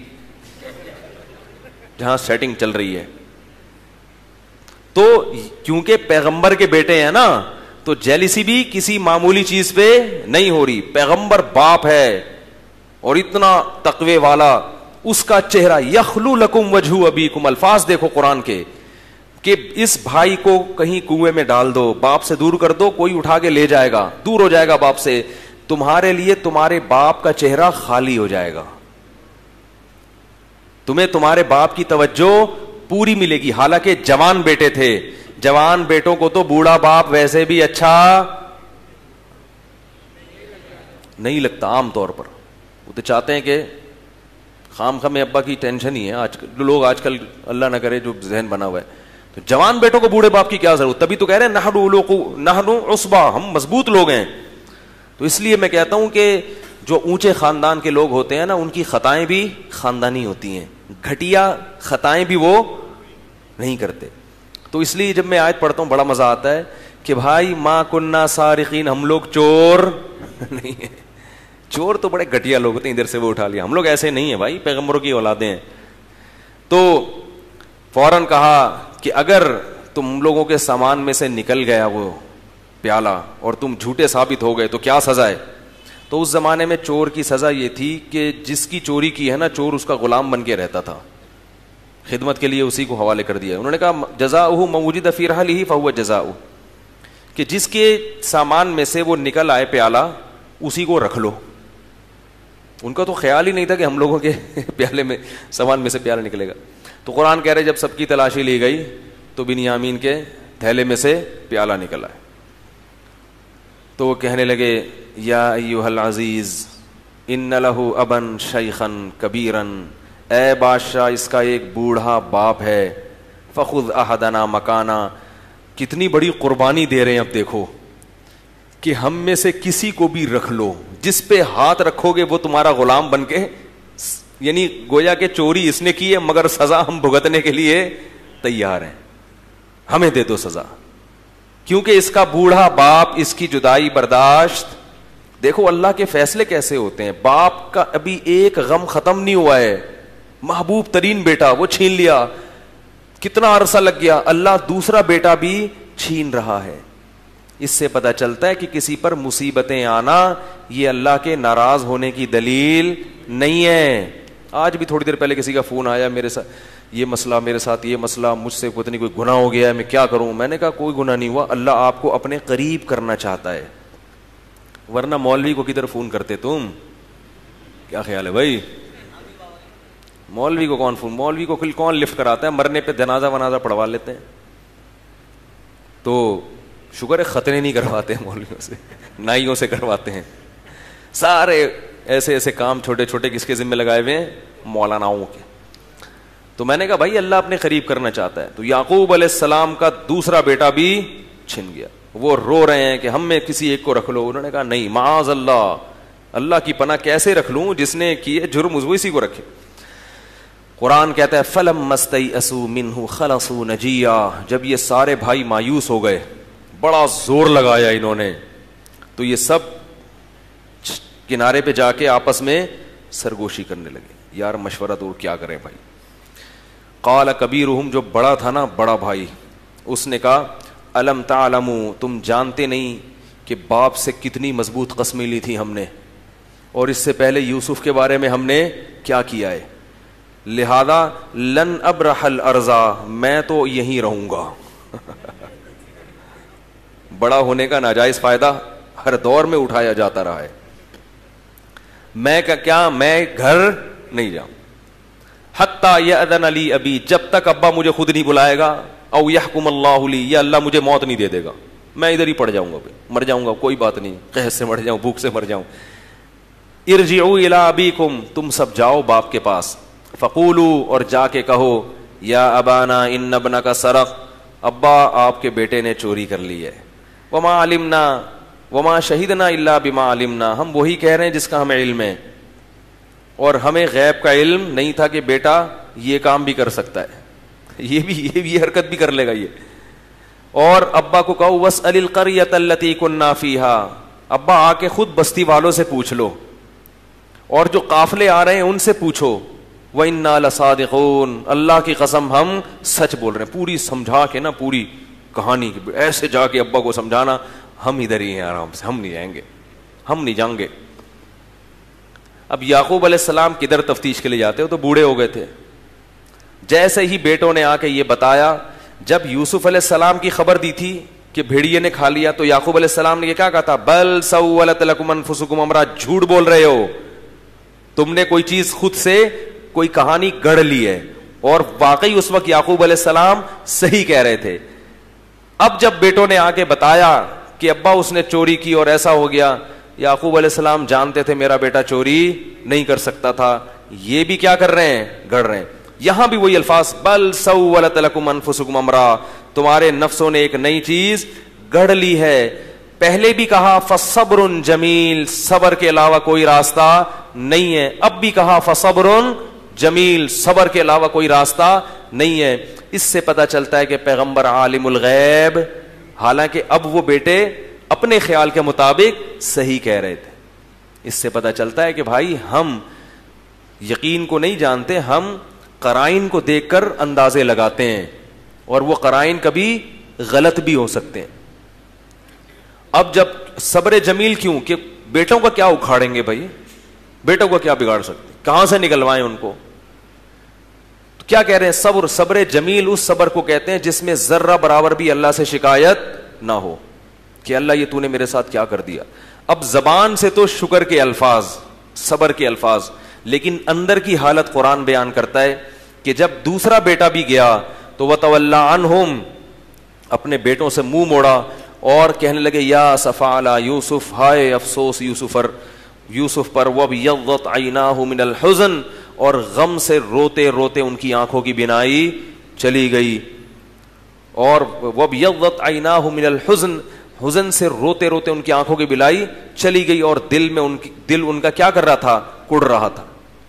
جہاں سیٹنگ چل رہی ہے. تو کیونکہ پیغمبر کے بیٹے ہیں نا, تو جیلسی بھی کسی معمولی چیز پہ نہیں ہو رہی. پیغمبر باپ ہے اور اتنا تقوی والا, اس کا چہرہ یخلو لکم وجہ ابیکم, الفاظ دیکھو قرآن کے, کہ اس بھائی کو کہیں کنویں میں ڈال دو, باپ سے دور کر دو, کوئی اٹھا کے لے جائے گا, دور ہو جائے گا باپ سے, تمہارے لیے تمہارے باپ کا چہرہ خالی ہو جائے گا, تمہیں تمہارے باپ کی توجہ پوری ملے گی. حالانکہ جوان بیٹے تھے, جوان بیٹوں کو تو بوڑھا باپ ویسے بھی اچھا نہیں لگتا عام طور پر. وہ تو چاہتے ہیں کہ خام خام ابا کی ٹینشن ہی ہے. آج کل لوگ, آج کل اللہ نہ کرے جو ذہن بنا ہوا ہے, تو جوان بیٹوں کو بوڑھے باپ کی کیا ضرورت. تبھی تو کہہ رہے ہیں نحن عصبہ, ہم مضبوط لوگ ہیں. تو اس لیے میں کہتا ہوں کہ جو اونچے خاندان کے لوگ ہوتے ہیں نا, ان کی خطائیں بھی خاندانی ہوتی ہیں, گھٹیا خطائیں بھی وہ نہیں کرتے. تو اس لیے جب میں آیت پڑھتا ہوں بڑا مزہ آتا ہے کہ بھائی ما کننا سارقین, ہم لوگ چور نہیں ہیں. چور تو بڑے گھٹیا لوگ ہوتے ہیں, ادھر سے وہ اٹھا لیا. ہم لوگ ایسے نہیں ہیں بھائی, پیغمبروں کی اولادیں ہیں. تو فوراً کہا کہ اگر تم لوگوں کے سامان میں سے نکل گیا وہ پیالہ اور تم جھوٹے ثابت ہو گئے تو کیا سزا ہے. تو اس زمانے میں چور کی سزا یہ تھی کہ جس کی چوری کی ہے نا, چور اس کا غلام بن کے رہتا تھا, خدمت کے لیے اسی کو حوالے کر دیا. انہوں نے کہا جزاؤہ ما وجد فی رحلہ فہو جزاؤہ, کہ جس کے سامان میں سے وہ نکل آئے پیالہ اسی کو رکھ لو. ان کا تو خیال ہی نہیں تھا کہ ہم لوگوں کے پیالے میں سامان میں سے پیالہ نکلے گا. تو قرآن کہہ رہے جب سب کی تلاشی لی گئی تو بنیامین کے تھیلے میں سے پیالہ نکل آئے. تو وہ کہنے لگے یا ایھا العزیز ان لہ ابن شیخا کبیرا, اے بادشاہ اس کا ایک بوڑھا باپ ہے, فخذ احدنا مکانا, کتنی بڑی قربانی دے رہے ہیں. اب دیکھو کہ ہم میں سے کسی کو بھی رکھ لو, جس پہ ہاتھ رکھو گے وہ تمہارا غلام بن کے, یعنی گویا کہ چوری اس نے کی ہے مگر سزا ہم بھگتنے کے لیے تیار ہیں, ہمیں دے دو سزا. کیونکہ اس کا بوڑھا باپ اس کی جدائی برداشت. دیکھو اللہ کے فیصلے کیسے ہوتے ہیں. باپ کا ابھی ایک غم ختم نہیں ہوا ہے, محبوب ترین بیٹا وہ چھین لیا, کتنا عرصہ لگ گیا, اللہ دوسرا بیٹا بھی چھین رہا ہے. اس سے پتہ چلتا ہے کہ کسی پر مصیبتیں آنا یہ اللہ کے ناراض ہونے کی دلیل نہیں ہے. آج بھی تھوڑی دیر پہلے کسی کا فون آیا, میرے ساتھ یہ مسئلہ, میرے ساتھ یہ مسئلہ, مجھ سے پتہ نہیں کوئی گناہ ہو گیا ہے, میں کیا کروں. میں نے کہا کوئی گناہ نہیں ہوا, اللہ آپ کو اپنے قریب کرنا چاہتا ہے, ورنہ مولوی کو کدھر فون کرتے تم؟ کیا خیال ہے بھائی؟ مولوی کو کون فون, مولوی کو کون لفٹ کراتا ہے؟ مرنے پہ جنازہ ونازہ پڑھوا لیتے ہیں. تو شکر ہے ختنے نہیں کرواتے ہیں مولویوں سے, نائیوں سے کرواتے ہیں. سارے ایسے ایسے کام چھوٹے چھوٹے کس کے ذمہ لگائے ہوئے ہیں؟ مولاناؤں کے. تو میں نے کہا بھائی اللہ اپنے قریب کرنا چاہتا ہے. تو یعقوب علیہ السلام کا دوسرا بیٹا بھی چھن گیا. وہ رو رہے ہیں کہ ہم میں کسی ایک کو رکھ لو. انہوں نے کہا نہیں, معاذ اللہ, اللہ کی پناہ کیسے رکھ لوں, جس نے کیے جرم وہ اسی کو رکھے. قرآن کہتا ہے فَلَمَّا اسْتَيْأَسُوا مِنْهُ خَلَصُوا نَجِيًّا, جب یہ سارے بھائی مایوس ہو گئے, بڑا زور لگایا انہوں نے, تو یہ سب کنارے پہ جا کے آپس میں سرگوشی کرنے لگے. یار مشورہ دو, کیا کریں بھائی. قال کبیرہم, جو بڑا تھا نا, بڑا بھائی, اس نے کہا الم تعلموا, تم جانتے نہیں کہ باپ سے کتنی مضبوط قسمیں لی تھی ہم نے, اور اس سے پہلے یوسف کے بارے میں ہم نے کیا کیا ہے, لہذا لن ابرح الارض, میں تو یہیں رہوں گا. بڑا ہونے کا ناجائز فائدہ ہر دور میں اٹھایا جاتا رہا ہے. میں کیا میں گھر نہیں جاؤں, حتی یأذن لی ابی, جب تک ابا مجھے خود نہیں بلائے گا, او یحکم اللہ لی, یا اللہ مجھے موت نہیں دے دے گا, میں ادھر ہی پڑ جاؤں گا, مر جاؤں گا, کوئی بات نہیں, قحط سے مر جاؤں, بھوک سے مر جاؤں. ارجعوا الی ابیکم, تم سب جاؤ باپ کے پاس, فقولوا, اور جا کے کہو, یا ابانا ان ابنک سرق, ابا آپ کے بیٹے نے چوری کر لی ہے. وما علمنا وما شہدنا الا بما علمنا, ہم وہی کہہ رہے ہیں جس کا ہمیں علم ہے, اور ہمیں غیب کا علم نہیں تھا کہ بیٹا یہ کام بھی کر سکتا ہے, یہ حرکت بھی کر لے گا یہ. اور ابا کو کہو واسأل القریۃ التی کنا فیہا, ابا آ کے خود بستی والوں سے پوچھ لو, اور جو قافلے آ رہے ہیں ان سے پوچھو. وَإِنَّا لَصَادِقُونَ, اللہ کی قسم ہم سچ بول رہے ہیں. پوری سمجھا کے نا, پوری کہانی ایسے جا کے ابا کو سمجھانا, ہم ادھر ہی ہیں آرام سے, ہم نہیں جائیں گے, ہم نہیں جائیں گے. اب یعقوب علیہ السلام کدھر تفتیش کے لیے جاتے ہو, تو بوڑھے ہو گئے تھے. جیسے ہی بیٹوں نے آ کے یہ بتایا, جب یوسف علیہ السلام کی خبر دی تھی کہ بھیڑیے نے کھا لیا, تو یعقوب علیہ السلام نے یہ کیا کہا تھا, بل سولت لکم انفسکم امرا, جھوٹ بول رہے ہو, تم نے کوئی چیز خود سے کوئی کہانی گڑھ لی ہے. اور واقعی اس وقت یعقوب علیہ السلام صحیح کہہ رہے تھے. اب جب بیٹوں نے آ کے بتایا کہ ابا اس نے چوری کی اور ایسا ہو گیا, یعقوب علیہ السلام جانتے تھے میرا بیٹا چوری نہیں کر سکتا تھا, یہ بھی کیا کر رہے ہیں, گڑھ رہے ہیں. یہاں بھی وہی الفاظ, بل سولت لکم انفسکم امرا, تمہارے نفسوں نے ایک نئی چیز گڑھ لی ہے. پہلے بھی کہا فصبر جمیل, صبر کے علاوہ کوئی راستہ نہیں ہے. اب بھی کہا فصبر جمیل, صبر کے علاوہ کوئی راستہ نہیں ہے. اس سے پتہ چلتا ہے کہ پیغمبر عالم الغیب, حالانکہ اب وہ بیٹے اپنے خیال کے مطابق صحیح کہہ رہے تھے. اس سے پتہ چلتا ہے کہ بھائی ہم یقین کو نہیں جانتے, ہم قرائن کو دیکھ کر اندازے لگاتے ہیں, اور وہ قرائن کبھی غلط بھی ہو سکتے ہیں. اب جب صبر جمیل کیوں, کہ بیٹوں کا کیا اکھاڑیں گے بھائی, بیٹوں کا کیا بگاڑ سکتے, کہاں سے نکلوائیں ان کو. تو کیا کہہ رہے ہیں, صبر, صبر جمیل اس صبر کو کہتے ہیں جس میں ذرہ برابر بھی اللہ سے شکایت نہ ہو کہ اللہ یہ تو نے میرے ساتھ کیا کر دیا. اب زبان سے تو شکر کے الفاظ, صبر کے الفاظ, لیکن اندر کی حالت قرآن بیان کرتا ہے کہ جب دوسرا بیٹا بھی گیا تو وَتَوَلَّى عَنْهُمْ, اپنے بیٹوں سے منہ موڑا اور کہنے لگے یا اسفا علی یوسف, ہائے افسوس یوسف پر, وَابْيَضَّتْ عَيْنَاهُ مِنَ الْحُزْنِ, اور غم سے روتے روتے ان کی آنکھوں کی بینائی چلی گئی. اور وَابْيَضَّتْ عَيْنَاهُ مِنَ الْحُزْنِ, حزن سے روتے روتے ان کی آنکھوں کی بینائی چلی گئی, اور دل ان کا کیا کر رہا تھا, کڑ رہا تھا.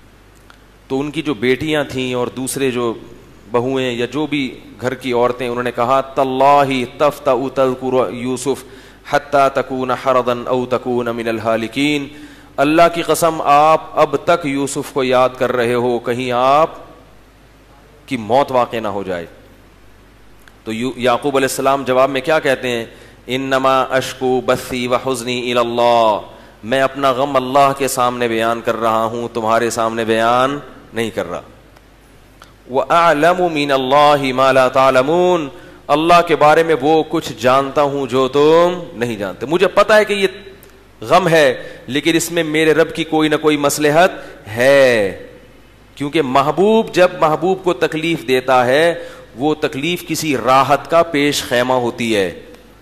تو ان کی جو بیٹیاں تھیں اور دوسرے جو بہویں یا جو بھی گھر کی عورتیں, انہوں نے کہا تاللہ تفتأ تذکر یوسف حتی تکون حرضا او تکون من الہالکین, اللہ کی قسم آپ اب تک یوسف کو یاد کر رہے ہو, کہیں آپ کی موت واقع نہ ہو جائے. تو یعقوب علیہ السلام جواب میں کیا کہتے ہیں؟ انما اشکو بثی وحزنی الی اللہ, میں اپنا غم اللہ کے سامنے بیان کر رہا ہوں, تمہارے سامنے بیان نہیں کر رہا. وَأَعْلَمُ مِنَ اللَّهِ مَا لَا تَعْلَمُونَ, اللہ کے بارے میں وہ کچھ جانتا ہوں جو تم نہیں جانتے. مجھے پتا ہے کہ یہ غم ہے, لیکن اس میں میرے رب کی کوئی نہ کوئی مصلحت ہے, کیونکہ محبوب جب محبوب کو تکلیف دیتا ہے وہ تکلیف کسی راحت کا پیش خیمہ ہوتی ہے.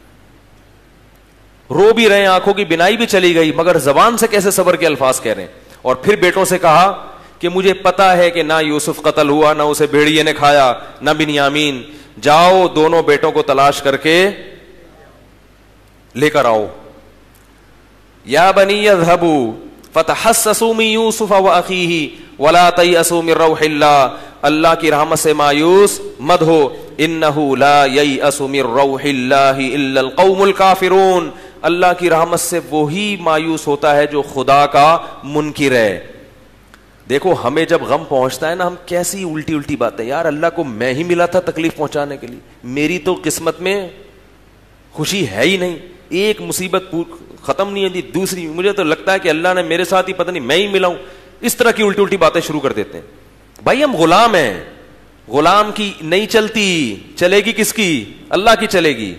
رو بھی رہے, آنکھوں کی بینائی بھی چلی گئی, مگر زبان سے کیسے صبر کے الفاظ کہہ رہے ہیں. اور پھر بیٹوں سے کہا کہ مجھے پتا ہے کہ نہ یوسف قتل ہوا, نہ اسے بھیڑیے نے کھایا, نہ بنیامین, جاؤ دونوں بیٹوں کو تلاش کر کے لے کر آؤ. یا بنی اذهبوا فتحسسوا من یوسف واخیہ ولا تیأسوا من روح اللہ, اللہ کی رحمت سے مایوس مت ہو, انہ لا ییأس من روح اللہ الا القوم الکافرون, اللہ کی رحمت سے وہی مایوس ہوتا ہے جو خدا کا منکر ہے. دیکھو ہمیں جب غم پہنچتا ہے نا, ہم کیسی الٹی الٹی باتیں, یار اللہ کو میں ہی ملا تھا تکلیف پہنچانے کے لیے, میری تو قسمت میں خوشی ہے ہی نہیں, ایک مصیبت ختم نہیں ہوتی دوسری, مجھے تو لگتا ہے کہ اللہ نے میرے ساتھ ہی پتہ نہیں میں ہی ملا ہوں. اس طرح کی الٹی الٹی باتیں شروع کر دیتے ہیں. بھائی ہم غلام ہیں, غلام کی نہیں چلتی, چلے گی کس کی؟ اللہ کی چلے گی.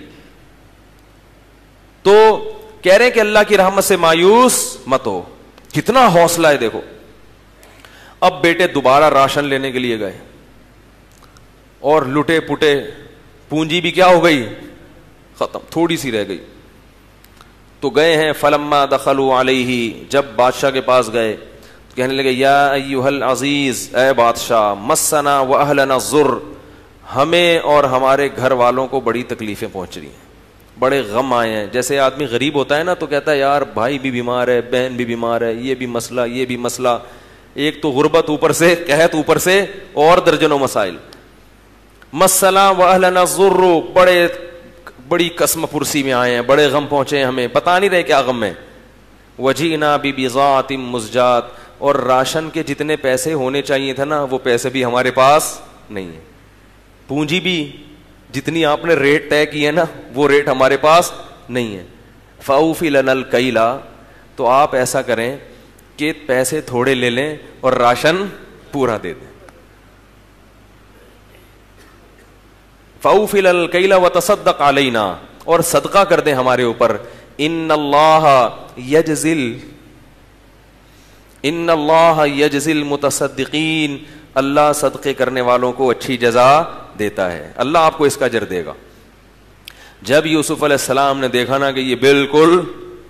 تو کہہ رہے ہیں کہ اللہ کی رحمت سے مایوس مت ہو. کتنا حوصلہ ہے دیکھو. اب بیٹے دوبارہ راشن لینے کے لیے گئے اور لٹے پٹے, پونجی بھی کیا ہو گئی؟ ختم, تھوڑی سی رہ گئی. تو گئے ہیں, فلما دخلوا علیہ, جب بادشاہ کے پاس گئے کہنے لگے یا ایھا العزیز, اے بادشاہ, مسنا واہلنا الضر, ہمیں اور ہمارے گھر والوں کو بڑی تکلیفیں پہنچ رہی ہیں, بڑے غم آئے ہیں. جیسے آدمی غریب ہوتا ہے نا تو کہتا ہے یار بھائی بھی بیمار ہے, بہن بھی بیمار ہے, یہ بھی مسئلہ, یہ بھی مسئلہ, ایک تو غربت اوپر سے, قحط اوپر سے, اور درجنوں مسائل. مسنا واہلنا الضر, بڑی قسم پرسی میں آئے ہیں, بڑے غم پہنچے ہیں ہمیں, بتا نہیں رہے کیا غم ہے. وجینا ببضاعۃ مزجاۃ, اور راشن کے جتنے پیسے ہونے چاہیے تھے نا وہ پیسے بھی ہمارے پاس نہیں ہے, پونجی بھی جتنی آپ نے ریٹ طے کی ہے نا وہ ریٹ ہمارے پاس نہیں ہے. فاوفی لنا الکیل, تو آپ ایسا کریں کہ پیسے تھوڑے لے لیں اور راشن پورا دے دیں. فاوفی لنا الکیل وتصدق علینا, اور صدقہ کر دیں ہمارے اوپر. ان اللہ یجزی المتصدقین, اللہ صدقے کرنے والوں کو اچھی جزا دیتا ہے, اللہ آپ کو اس کا اجر دے گا. جب یوسف علیہ السلام نے دیکھا نا کہ یہ بالکل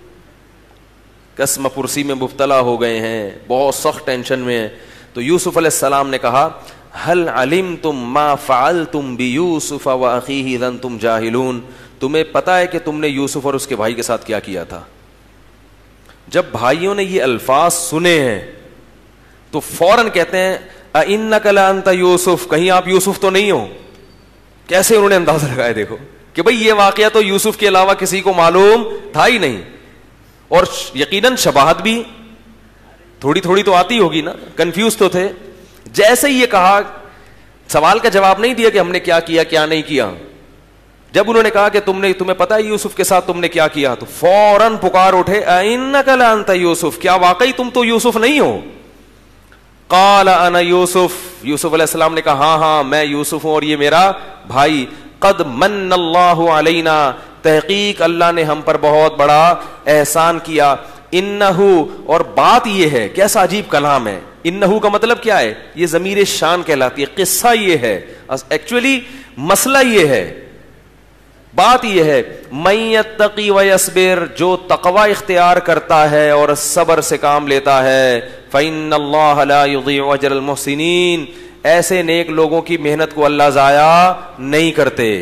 قسم پرسی میں مبتلا ہو گئے ہیں, بہت سخت ٹینشن میں ہیں, تو یوسف علیہ السلام نے کہا هل علمتم ما فعلتم بیوسف واخیہ اذ انتم جاہلون, تمہیں پتا ہے کہ تم نے یوسف اور اس کے بھائی کے ساتھ کیا کیا تھا. جب بھائیوں نے یہ الفاظ سنے ہیں تو فوراً کہتے ہیں اِنَّكَ لَأَنْتَ یوسف, کہیں آپ یوسف تو نہیں ہو. کیسے انہوں نے اندازہ لگایا دیکھو کہ بھئی یہ واقعہ تو یوسف کے علاوہ کسی کو معلوم تھا ہی نہیں, اور یقیناً شباہت بھی تھوڑی تھوڑی تو آتی ہوگی نا, کنفیوز تو تھے. جیسے ہی یہ کہا, سوال کا جواب نہیں دیا کہ ہم نے کیا کیا کیا نہیں کیا. جب انہوں نے کہا کہ تمہیں پتا ہے یوسف کے ساتھ تم نے کیا کیا, تو فوراً پکار اٹھے اِنَّكَ لَأَنْتَ یوسف, کیا واقعی تم تو یوسف نہیں ہو؟ قال انا یوسف, یوسف علیہ السلام نے کہا ہاں میں یوسف ہوں اور یہ میرا بھائی. قد من اللہ علینا, تحقیق اللہ نے ہم پر بہت بڑا احسان کیا. انہو, اور بات یہ ہے, کیسا عجیب کلام ہے, انہو کا مطلب کیا ہے؟ یہ ضمیر شان کہلاتی ہے. قصہ یہ ہے, ایکچولی مسئلہ یہ ہے, بات یہ ہے, من یتقی ویصبر, جو تقوی اختیار کرتا ہے اور صبر سے کام لیتا ہے, فإن اللہ لا یضیع اجر المحسنین, ایسے نیک لوگوں کی محنت کو اللہ ضائع نہیں کرتے,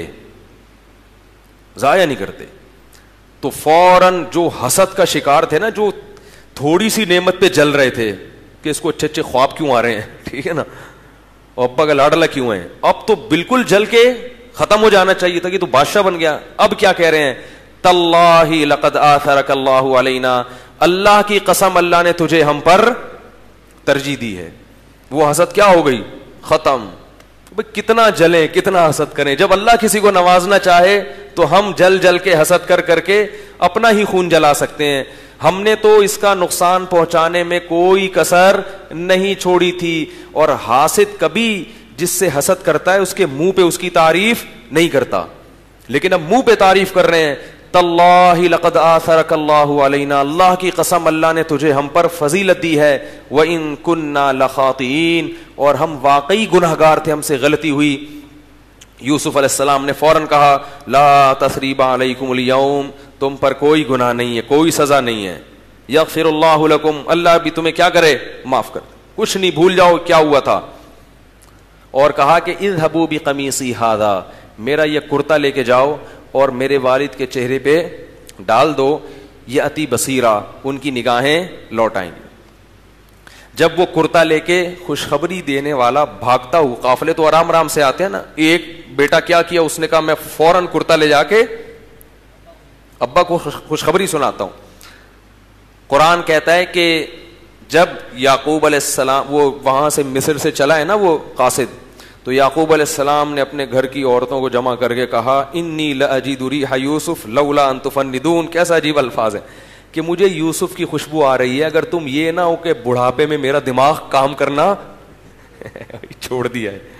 ضائع نہیں کرتے. تو فوراً جو حسد کا شکار تھے نا, جو تھوڑی سی نعمت پہ جل رہے تھے کہ اس کو اچھے اچھے خواب کیوں آ رہے ہیں, ٹھیک ہے نا, اور ابا کا لاڈلا کیوں ہیں, اب تو بالکل جل کے ختم ہو جانا چاہیے تھا کہ تو بادشاہ بن گیا. اب کیا کہہ رہے ہیں؟ تاللہ لقد آثرک اللہ علینا, اللہ کی قسم اللہ نے تجھے ہم پر ترجیح دی ہے. وہ حسد کیا ہو گئی؟ ختم. کتنا جلیں کتنا حسد کریں. جب اللہ کسی کو نوازنا چاہے تو ہم جل جل کے حسد کر کے اپنا ہی خون جلا سکتے ہیں. ہم نے تو اس کا نقصان پہنچانے میں کوئی کسر نہیں چھوڑی تھی. اور حاسد کبھی جس سے حسد کرتا ہے اس کے منہ پہ اس کی تعریف نہیں کرتا, لیکن اب منہ پہ تعریف کر رہے ہیں. تاللہ لقد آثرک اللہ علینا, اللہ کی قسم اللہ نے تجھے ہم پر فضیلت دی ہے. وَإِن كُنَّا لَخَاطِئِينَ, اور ہم واقعی گنہگار تھے, ہم سے غلطی ہوئی. یوسف علیہ السلام نے فوراً کہا لا تثریب علیکم اليوم, تم پر کوئی گناہ نہیں ہے, کوئی سزا نہیں ہے. یغفر اللہ لکم, اللہ بھی تمہیں کیا کرے؟ معاف کر. کچھ نہیں, بھول جاؤ کیا ہوا تھا. اور کہا کہ اذهبوا بقمیصی ھذا, میرا یہ کرتا لے کے جاؤ اور میرے والد کے چہرے پہ ڈال دو. یأتی بصیرا, ان کی نگاہیں لوٹ آئیں گی. جب وہ کرتا لے کے خوشخبری دینے والا بھاگتا ہوا, قافلے تو آرام آرام سے آتے ہیں نا. ایک بیٹا کیا کیا, اس نے کہا میں فوراً کرتا لے جا کے ابا کو خوشخبری سناتا ہوں. قرآن کہتا ہے کہ جب یعقوب علیہ السلام وہ وہاں سے مصر سے چلا ہے نا وہ قاصد, تو یعقوب علیہ السلام نے اپنے گھر کی عورتوں کو جمع کر کے کہا انی لاجد ریح یوسف لولا ان تفندون. کیسا عجیب الفاظ ہے کہ مجھے یوسف کی خوشبو آ رہی ہے, اگر تم یہ نہ ہو کہ بڑھاپے میں میرا دماغ کام کرنا چھوڑ دیا ہے.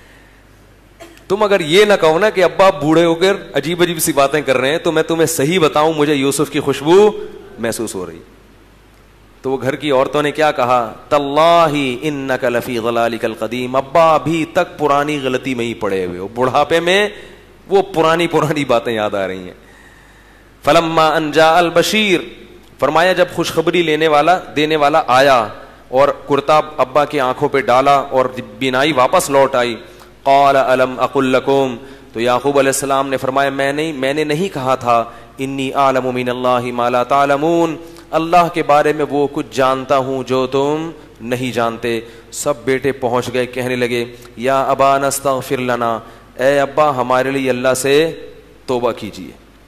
تم اگر یہ نہ کہو نا کہ ابا بوڑھے ہو کر عجیب عجیب سی باتیں کر رہے ہیں, تو میں تمہیں صحیح بتاؤں مجھے یوسف کی خوشبو محسوس ہو رہی. تو وہ گھر کی عورتوں نے کیا کہا, تاللہ انک لفی ضلالک القدیم, ابا ابھی تک پرانی غلطی میں ہی پڑے ہوئے ہو, بڑھاپے میں وہ پرانی باتیں یاد آ رہی ہیں. فلما ان جاء البشیر, فرمایا جب خوشخبری دینے والا آیا اور کرتا ابا کی آنکھوں پہ ڈالا اور بینائی واپس لوٹ آئی. قال الم اقل لکم, تو یعقوب علیہ السلام نے فرمایا میں نے نہیں کہا تھا انی اعلم من اللہ ما لا تعلمون, اللہ کے بارے میں وہ کچھ جانتا ہوں جو تم نہیں جانتے. سب بیٹے پہنچ گئے, کہنے لگے یا ابا نستغفر لنا, اے ابا ہمارے لیے اللہ سے توبہ کیجیے.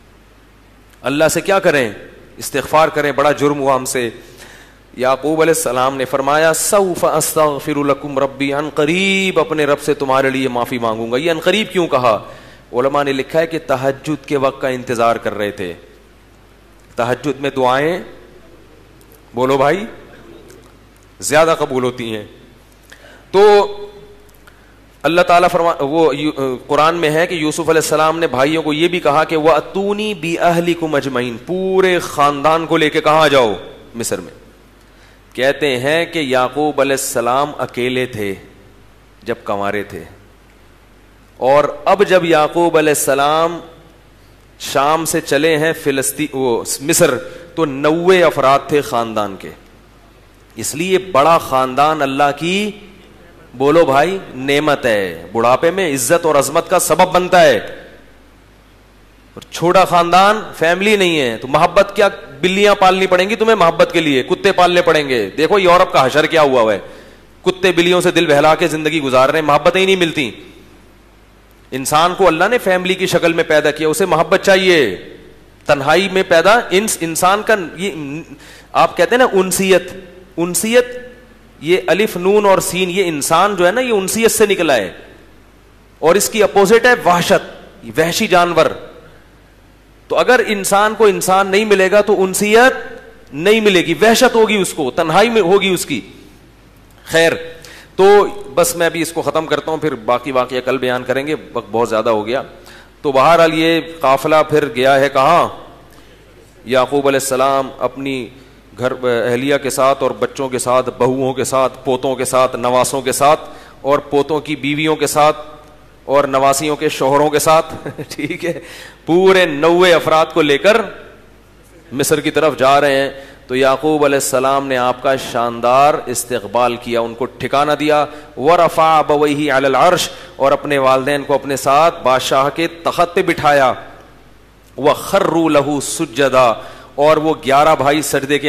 اللہ سے کیا کریں؟ استغفار کریں, بڑا جرم ہوا ہم سے. یعقوب علیہ السلام نے فرمایا سوف استغفر لکم ربی, ان قریب اپنے رب سے تمہارے لیے معافی مانگوں گا. یہ ان قریب کیوں کہا؟ علماء نے لکھا ہے کہ تہجد کے وقت کا انتظار کر رہے تھے. تہجد میں دعائیں بولو بھائی زیادہ قبول ہوتی ہیں. تو اللہ تعالیٰ وہ قرآن میں ہے کہ یوسف علیہ السلام نے بھائیوں کو یہ بھی کہا کہ وَأْتُونِي بِأَهْلِكُمْ أَجْمَعِينَ, پورے خاندان کو لے کے کہاں جاؤ؟ مصر میں. کہتے ہیں کہ یعقوب علیہ السلام اکیلے تھے جب کنوارے تھے, اور اب جب یعقوب علیہ السلام شام سے چلے ہیں مصر, تو 90 افراد تھے خاندان کے. اس لیے بڑا خاندان اللہ کی بولو بھائی نعمت ہے, بڑھاپے میں عزت اور عظمت کا سبب بنتا ہے. اور چھوٹا خاندان فیملی نہیں ہے تو محبت کیا, بلیاں پالنی پڑیں گی تمہیں محبت کے لیے, کتے پالنے پڑیں گے. دیکھو یورپ کا حشر کیا ہوا ہے, کتے بلیوں سے دل بہلا کے زندگی گزار رہے ہیں, محبتیں ہی نہیں ملتی. انسان کو اللہ نے فیملی کی شکل میں پیدا کیا, اسے محبت چاہیے. تنہائی میں پیدا انسان کا یہ آپ کہتے ہیں نا انسیت, یہ الف نون اور سین, یہ انسان جو ہے نا یہ انسیت سے نکلا ہے, اور اس کی اپوزٹ ہے وحشت, وحشی جانور. تو اگر انسان کو انسان نہیں ملے گا تو انسیت نہیں ملے گی, وحشت ہوگی اس کو, تنہائی میں ہوگی اس کی. خیر, تو بس میں ابھی اس کو ختم کرتا ہوں, پھر باقی واقعہ کل بیان کریں گے, وقت بہت زیادہ ہو گیا. تو بہرحال یہ قافلہ پھر گیا ہے کہاں؟ یعقوب علیہ السلام اپنی گھر اہلیہ کے ساتھ اور بچوں کے ساتھ, بہوؤں کے ساتھ, پوتوں کے ساتھ, نواسوں کے ساتھ, اور پوتوں کی بیویوں کے ساتھ, اور نواسیوں کے شوہروں کے ساتھ ٹھیک ہے, پورے 90 افراد کو لے کر مصر کی طرف جا رہے ہیں. تو یعقوب علیہ السلام نے آپ کا شاندار استقبال کیا, ان کو ٹھکانہ دیا. ورفع ابویہ علی العرش, اور اپنے والدین کو اپنے ساتھ بادشاہ کے تخت پہ بٹھایا. وخروا لہ سجدا, اور وہ 11 بھائی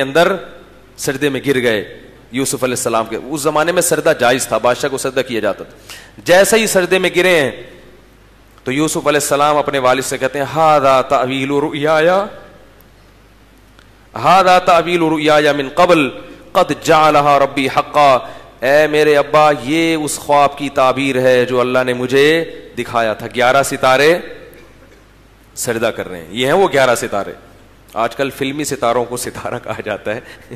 سجدے میں گر گئے یوسف علیہ السلام کے. اس زمانے میں سجدہ جائز تھا, بادشاہ کو سجدہ کیا جاتا تھا. جیسے ہی سجدے میں گرے ہیں تو یوسف علیہ السلام اپنے والد سے کہتے ہیں ھذا تأویل رؤیایا, ھذا تعویل رؤیایا من قبل قد جعلها ربی حقا، اے میرے ابا یہ اس خواب کی تعبیر ہے جو اللہ نے مجھے دکھایا تھا. 11 ستارے سجدہ کر رہے ہیں، یہ ہیں وہ 11 ستارے. آج کل فلمی ستاروں کو ستارہ کہا جاتا ہے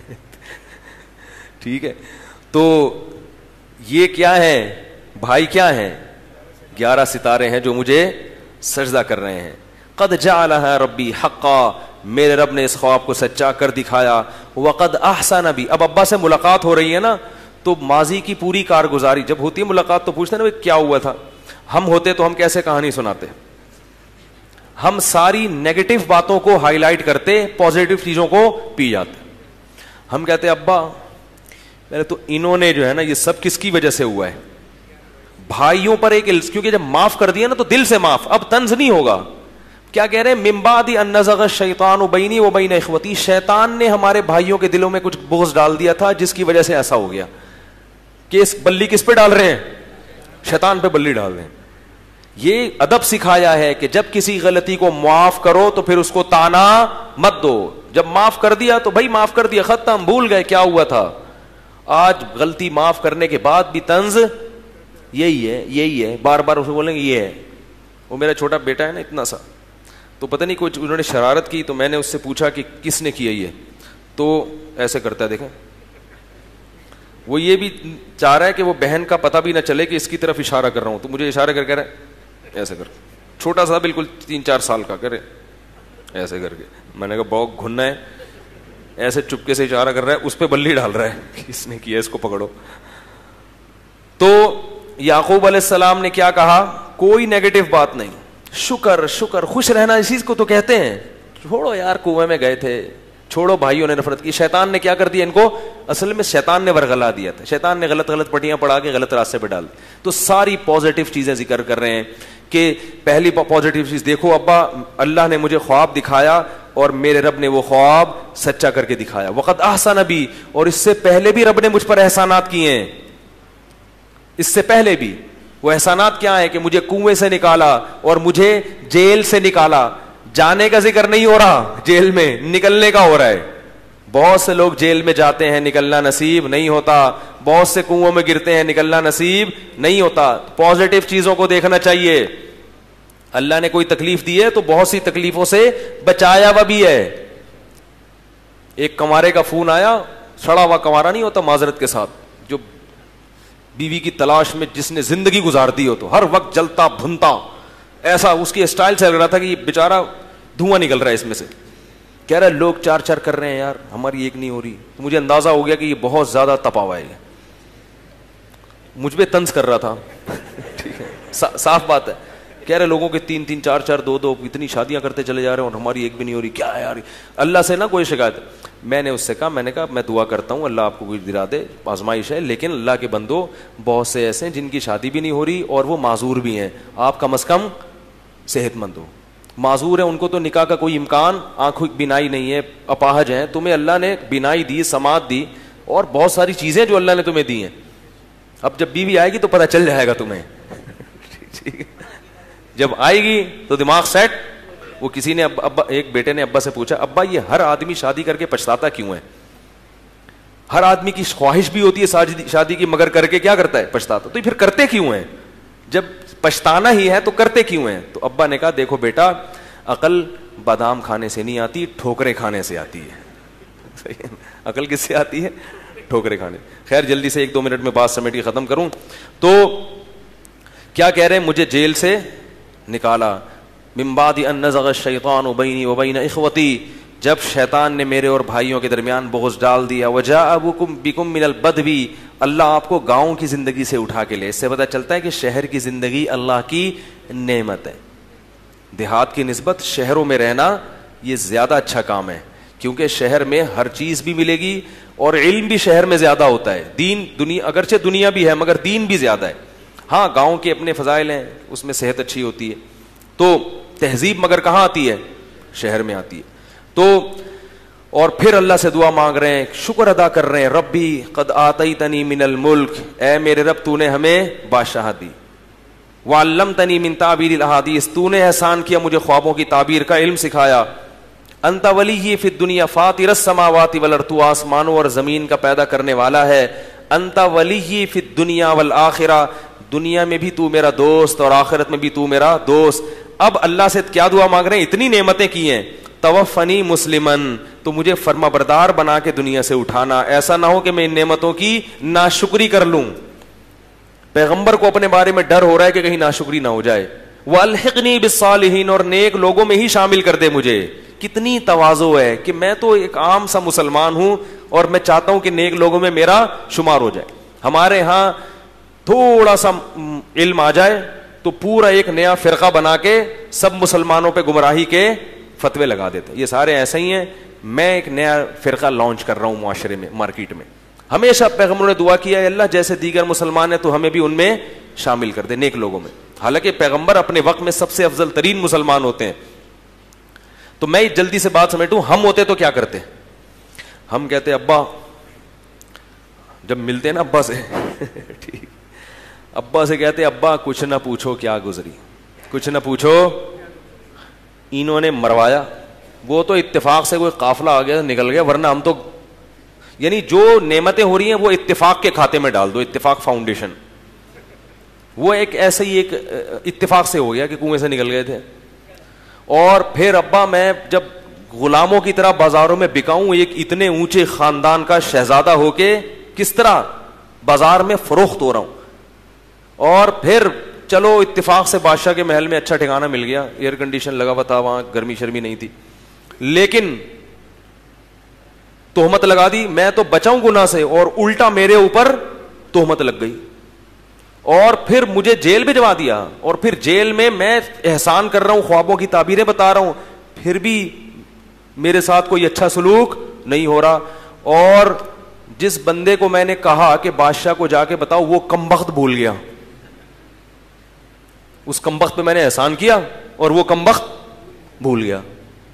ٹھیک ہے. تو یہ کیا ہے بھائی، کیا ہیں؟ 11 ستارے ہیں جو مجھے سجدہ کر رہے ہیں. قد جعلها ربی حقا، میرے رب نے اس خواب کو سچا کر دکھایا. وقد احسن بی، اب ابا سے ملاقات ہو رہی ہے نا، تو ماضی کی پوری کارگزاری جب ہوتی ہے ملاقات تو پوچھتے ہیں نا کیا ہوا تھا. ہم ہوتے تو ہم کیسے کہانی سناتے؟ ہم ساری نیگیٹو باتوں کو ہائی لائٹ کرتے، پازیٹو چیزوں کو پی جاتے. ہم کہتے ابا پہلے تو انہوں نے جو ہے نا یہ سب کس کی وجہ سے ہوا ہے؟ بھائیوں پر ایک کیونکہ جب معاف کر دیا نا تو دل سے معاف، اب طنز نہیں ہوگا. کیا کہہ رہے ہیں؟ من بعد ان نزغ الشیطان بینی و بین اخوتی، شیطان نے ہمارے بھائیوں کے دلوں میں کچھ بغض ڈال دیا تھا جس کی وجہ سے ایسا ہو گیا. کہ اس بلی کس پہ ڈال رہے ہیں؟ شیطان پہ بلی ڈال رہے ہیں. یہ ادب سکھایا ہے کہ جب کسی غلطی کو معاف کرو تو پھر اس کو تانا مت دو. جب معاف کر دیا تو بھائی معاف کر دیا، ختم، بھول گئے کیا ہوا تھا. آج غلطی معاف کرنے کے بعد بھی طنز یہی ہے، بار بار اسے بولیں گے یہ ہے. وہ میرا چھوٹا بیٹا ہے نا اتنا سا، تو پتہ نہیں کچھ انہوں نے شرارت کی تو میں نے اس سے پوچھا کہ کس نے کیا یہ، تو ایسے کرتا ہے دیکھیں. وہ یہ بھی چاہ رہا ہے کہ وہ بہن کا پتہ بھی نہ چلے کہ اس کی طرف اشارہ کر رہا ہوں، تو مجھے اشارہ کر کہہ رہا ہے ایسے کر. چھوٹا سا بالکل 3-4 سال کا، کرے ایسے کر کے. میں نے کہا بہت گھننا ہے، ایسے چپکے سے اشارہ کر رہا ہے، اس پہ بلی ڈال رہا ہے کس نے کیا، اس کو پکڑو. تو یعقوب علیہ السلام نے کیا کہا؟ کوئی نیگیٹو بات نہیں، شکر خوش رہنا اسی کو تو کہتے ہیں. چھوڑو یار کنویں میں گئے تھے، چھوڑو بھائیوں نے نفرت کی. شیطان نے کیا کر دیا ان کو؟ اصل میں شیطان نے ورغلا دیا تھا، شیطان نے غلط پٹیاں پڑھا کے غلط راستے پہ ڈال. تو ساری پازیٹیو چیزیں ذکر کر رہے ہیں کہ پہلی پازیٹیو چیز دیکھو ابا، اللہ نے مجھے خواب دکھایا اور میرے رب نے وہ خواب سچا کر کے دکھایا. وقت احسن بی، اور اس سے پہلے بھی رب نے مجھ پر احسانات کیے ہیں. اس سے پہلے بھی وہ احسانات کیا ہے کہ مجھے کنویں سے نکالا اور مجھے جیل سے نکالا. جانے کا ذکر نہیں ہو رہا، جیل میں نکلنے کا ہو رہا ہے. بہت سے لوگ جیل میں جاتے ہیں، نکلنا نصیب نہیں ہوتا. بہت سے کنووں میں گرتے ہیں، نکلنا نصیب نہیں ہوتا. پازیٹیو چیزوں کو دیکھنا چاہیے. اللہ نے کوئی تکلیف دی ہے تو بہت سی تکلیفوں سے بچایا ہوا بھی ہے. ایک کنوارے کا فون آیا، سڑا ہوا کنوارا نہیں ہوتا معذرت کے ساتھ، جو بیوی کی تلاش میں جس نے زندگی گزار دی ہو، تو ہر وقت جلتا بھنتا، ایسا اس کی اسٹائل سے لگ رہا تھا کہ یہ بیچارہ دھواں نکل رہا ہے اس میں سے. کہہ رہا ہے لوگ 4 کر رہے ہیں یار، ہماری ایک نہیں ہو رہی. تو مجھے اندازہ ہو گیا کہ یہ بہت زیادہ تپا ہوا ہے. مجھ پہ طنز کر رہا تھا ٹھیک ہے، صاف بات ہے. کہہ رہے لوگوں کے 3 4 2 اتنی شادیاں کرتے چلے جا رہے ہیں اور ہماری ایک بھی نہیں ہو رہی. کیا ہے یار، اللہ سے نہ کوئی شکایت. میں نے اس سے کہا، میں نے کہا میں دعا کرتا ہوں اللہ آپ کو کچھ دلا دے، آزمائش ہے، لیکن اللہ کے بندو بہت سے ایسے ہیں جن کی شادی بھی نہیں ہو رہی اور وہ معذور بھی ہیں. آپ کم از کم صحت مند ہو. معذور ہیں ان کو تو نکاح کا کوئی امکان، آنکھوں کی بینائی نہیں ہے، اپاہج ہیں. تمہیں اللہ نے بینائی دی، سماعت دی اور بہت ساری چیزیں جو اللہ نے تمہیں دی ہیں. اب جب بیوی آئے گی تو پتہ چل جائے گا تمہیں جب آئے گی تو دماغ سیٹ. وہ کسی نے ابا، ایک بیٹے نے ابا سے پوچھا، ابا یہ ہر آدمی شادی کر کے پچھتاتا کیوں ہے؟ ہر آدمی کی خواہش بھی ہوتی ہے شادی کی، مگر کر کے کیا کرتا ہے؟ پچھتاتا. تو پھر کرتے کیوں ہیں؟ جب پچھتانا ہی ہے تو کرتے کیوں ہیں؟ تو ابا نے کہا دیکھو بیٹا، عقل بادام کھانے سے نہیں آتی، ٹھوکریں کھانے سے آتی ہے. عقل کس سے آتی ہے؟ ٹھوکریں کھانے. خیر جلدی سے 1-2 منٹ میں بات سمیٹ کے ختم کروں. تو کیا کہہ رہے ہیں؟ مجھے جیل سے نکالا. من بعد ان نزغ الشیطان بینی و بین اخوتی، جب شیطان نے میرے اور بھائیوں کے درمیان بغض ڈال دیا. وجاء بکم من البدو، اللہ آپ کو گاؤں کی زندگی سے اٹھا کے لے. اس سے پتہ چلتا ہے کہ شہر کی زندگی اللہ کی نعمت ہے. دیہات کی نسبت شہروں میں رہنا یہ زیادہ اچھا کام ہے، کیونکہ شہر میں ہر چیز بھی ملے گی اور علم بھی شہر میں زیادہ ہوتا ہے. دین دنیا، اگرچہ دنیا بھی ہے مگر دین بھی زیادہ ہے. ہاں گاؤں کے اپنے فضائل ہیں، اس میں صحت اچھی ہوتی ہے. تو تہذیب مگر کہاں آتی ہے؟ شہر میں آتی ہے. تو اور پھر اللہ سے دعا مانگ رہے ہیں، شکر ادا کر رہے ہیں. ربی قد آتیتنی من الملک، اے میرے رب تو نے ہمیں بادشاہت دی. وعلمتنی من تعبیر الاحادیث، تو نے احسان کیا مجھے خوابوں کی تعبیر کا علم سکھایا. انت ولی فی الدنیا فاطر السماوات والارض، تو آسمانوں اور زمین کا پیدا کرنے والا ہے. انت ولی فی الدنیا والآخرہ، دنیا میں بھی تو میرا دوست اور آخرت میں بھی تو میرا دوست. اب اللہ سے کیا دعا مانگ رہے ہیں؟ اتنی نعمتیں کی ہیں. توفنی مسلمن، تو مجھے فرما بردار بنا کے دنیا سے اٹھانا، ایسا نہ ہو کہ میں ان نعمتوں کی ناشکری کر لوں. پیغمبر کو اپنے بارے میں ڈر ہو رہا ہے کہ کہیں ناشکری نہ ہو جائے. والحقنی بالصالحین، اور نیک لوگوں میں ہی شامل کر دے مجھے. کتنی تواضع ہے کہ میں تو ایک عام سا مسلمان ہوں اور میں چاہتا ہوں کہ نیک لوگوں میں میرا شمار ہو جائے. ہمارے ہاں تھوڑا سا علم آ جائے تو پورا ایک نیا فرقہ بنا کے سب مسلمانوں پہ گمراہی کے فتوے لگا دیتے. یہ سارے ایسے ہی ہیں. میں ایک نیا فرقہ لانچ کر رہا ہوں معاشرے میں، مارکیٹ میں. ہمیشہ پیغمبروں نے دعا کیا ہے اللہ جیسے دیگر مسلمان ہیں تو ہمیں بھی ان میں شامل کر دے، نیک لوگوں میں. حالانکہ پیغمبر اپنے وقت میں سب سے افضل ترین مسلمان ہوتے ہیں. تو میں جلدی سے بات سمیٹوں. ہم ہوتے تو کیا کرتے؟ ہم کہتے ابا، جب ملتے ہیں نا ابا سے ٹھیک، ابا سے کہتے ابا کچھ نہ پوچھو کیا گزری، کچھ نہ پوچھو انہوں نے مروایا. وہ تو اتفاق سے کوئی قافلہ آ گیا نکل گیا، ورنہ ہم تو، یعنی جو نعمتیں ہو رہی ہیں وہ اتفاق کے کھاتے میں ڈال دو. اتفاق فاؤنڈیشن وہ ایک ایسے ہی ایک اتفاق سے ہو گیا کہ کنویں سے نکل گئے تھے. اور پھر ابا میں جب غلاموں کی طرح بازاروں میں بکاؤں، ایک اتنے اونچے خاندان کا شہزادہ ہو کے کس طرح بازار میں فروخت ہو رہا ہوں. اور پھر چلو اتفاق سے بادشاہ کے محل میں اچھا ٹھکانہ مل گیا، ایئر کنڈیشن لگا ہوا تھا، وہاں گرمی شرمی نہیں تھی. لیکن تہمت لگا دی، میں تو بچاؤں گناہ سے، اور الٹا میرے اوپر تہمت لگ گئی. اور پھر مجھے جیل بھجوا دیا، اور پھر جیل میں میں احسان کر رہا ہوں، خوابوں کی تعبیریں بتا رہا ہوں، پھر بھی میرے ساتھ کوئی اچھا سلوک نہیں ہو رہا. اور جس بندے کو میں نے کہا کہ بادشاہ کو جا کے بتاؤ، وہ کمبخت بھول گیا. اس کمبخت پہ میں نے احسان کیا اور وہ کمبخت بھول گیا.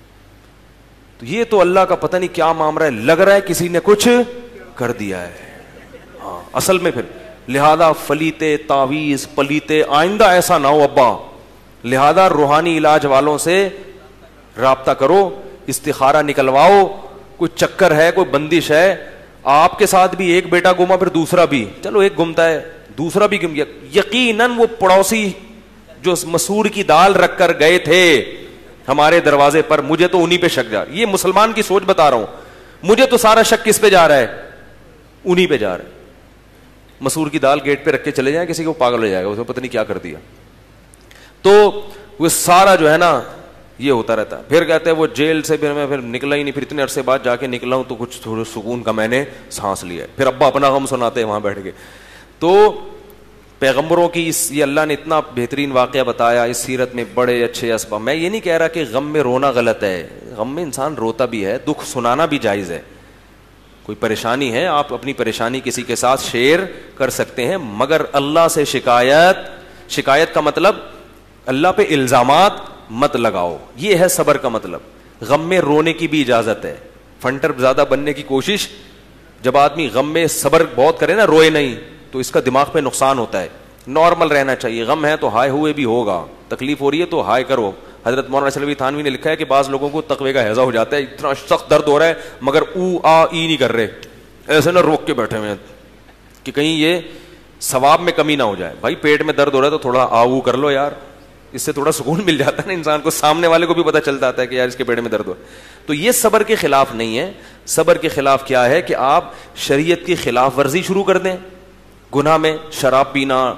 تو یہ تو اللہ کا پتہ نہیں کیا معاملہ ہے، لگ رہا ہے کسی نے کچھ کر دیا ہے. ہاں اصل میں پھر لہذا فلیتے تعویذ پلیتے آئندہ ایسا نہ ہو ابا. لہذا روحانی علاج والوں سے رابطہ کرو، استخارہ نکلواؤ. کوئی چکر ہے، کوئی بندش ہے. آپ کے ساتھ بھی ایک بیٹا گما، پھر دوسرا بھی، چلو ایک گمتا ہے دوسرا بھی گم گیا. یقیناً وہ پڑوسی جو مسور کی دال رکھ کر گئے تھے ہمارے دروازے پر، مجھے تو انہی پہ شک جا رہا. یہ مسلمان کی سوچ بتا رہا ہوں، مجھے تو سارا شک کس پہ جا رہا ہے؟ انہی پہ جا رہا ہے. مسور کی دال گیٹ پہ رکھ کے چلے جائیں کسی کو، پاگل ہو جائے گا، اس کو پتہ نہیں کیا کر دیا. تو وہ سارا جو ہے نا یہ ہوتا رہتا ہے. پھر کہتے ہیں وہ جیل سے پھر نکلا ہی نہیں، پھر اتنے عرصے بعد جا کے نکلا ہوں تو کچھ تھوڑا سکون کا میں نے سانس لیا. پھر ابا اپنا غم سناتے ہیں وہاں بیٹھ کے. تو پیغمبروں کی یہ اللہ نے اتنا بہترین واقعہ بتایا اس سیرت میں، بڑے اچھے اسباب. میں یہ نہیں کہہ رہا کہ غم میں رونا غلط ہے، غم میں انسان روتا بھی ہے، دکھ سنانا بھی جائز ہے. کوئی پریشانی ہے، آپ اپنی پریشانی کسی کے ساتھ شیئر کر سکتے ہیں، مگر اللہ سے شکایت کا مطلب اللہ پہ الزامات مت لگاؤ. یہ ہے صبر کا مطلب. غم میں رونے کی بھی اجازت ہے. فنٹر زیادہ بننے کی کوشش، جب آدمی غم میں صبر بہت کرے نا، روئے نہیں، تو اس کا دماغ پہ نقصان ہوتا ہے. نارمل رہنا چاہیے. غم ہے تو ہائے ہوئے بھی ہوگا، تکلیف ہو رہی ہے تو ہائے کرو. حضرت مولانا چلوی تھانوی نے لکھا ہے کہ بعض لوگوں کو تقوی کا ہیضہ ہو جاتا ہے، اتنا سخت درد ہو رہا ہے مگر او آ ای نہیں کر رہے، ایسے نہ روک کے بیٹھے ہوئے کہ کہیں یہ ثواب میں کمی نہ ہو جائے. بھائی پیٹ میں درد ہو رہا ہے تو تھوڑا آ او کر لو یار، اس سے تھوڑا سکون مل جاتا ہے نا انسان کو. سامنے والے کو بھی پتہ چل جاتا ہے کہ یار اس کے پیٹ میں درد ہو. تو یہ صبر کے خلاف نہیں ہے. صبر کے خلاف کیا ہے کہ آپ شریعت کی خلاف ورزی شروع کر دیں. گناہ میں شراب پینا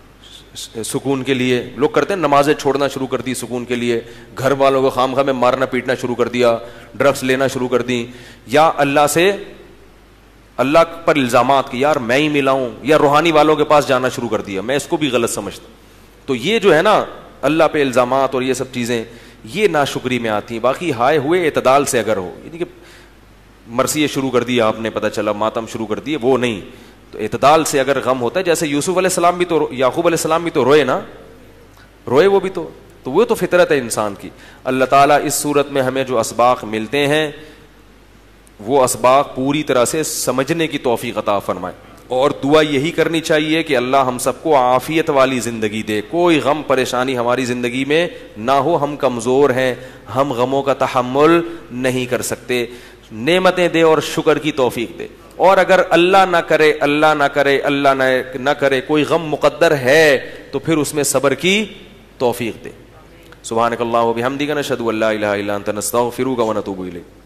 سکون کے لیے لوگ کرتے ہیں، نمازیں چھوڑنا شروع کر دی سکون کے لیے، گھر والوں کو خام خواہ میں مارنا پیٹنا شروع کر دیا، ڈرگس لینا شروع کر دی، یا اللہ پر الزامات کہ یار میں ہی ملا ہوں، یا روحانی والوں کے پاس جانا شروع کر دیا. میں اس کو بھی غلط سمجھتا ہوں. تو یہ جو ہے نا اللہ پہ الزامات اور یہ سب چیزیں، یہ ناشکری میں آتی ہیں. باقی ہائے ہوئے اعتدال سے اگر ہو، یعنی کہ مرثیے شروع کر دی آپ نے، پتہ چلا ماتم شروع کر دیے، وہ نہیں. تو اعتدال سے اگر غم ہوتا ہے، جیسے یوسف علیہ السلام بھی تو، یعقوب علیہ السلام بھی تو روئے نا، روئے وہ بھی تو وہ تو فطرت ہے انسان کی. اللہ تعالیٰ اس صورت میں ہمیں جو اسباق ملتے ہیں وہ اسباق پوری طرح سے سمجھنے کی توفیق عطا فرمائے. اور دعا یہی کرنی چاہیے کہ اللہ ہم سب کو عافیت والی زندگی دے, کوئی غم پریشانی ہماری زندگی میں نہ ہو. ہم کمزور ہیں, ہم غموں کا تحمل نہیں کر سکتے. نعمتیں دے اور شکر کی توفیق دے. اور اگر اللہ نہ کرے, اللہ نہ کرے, اللہ نہ کرے, کوئی غم مقدر ہے تو پھر اس میں صبر کی توفیق دے. سبحانک اللہم و بحمدک نشہد ان لا الہ الا انت نستغفرک و نتوب الیک.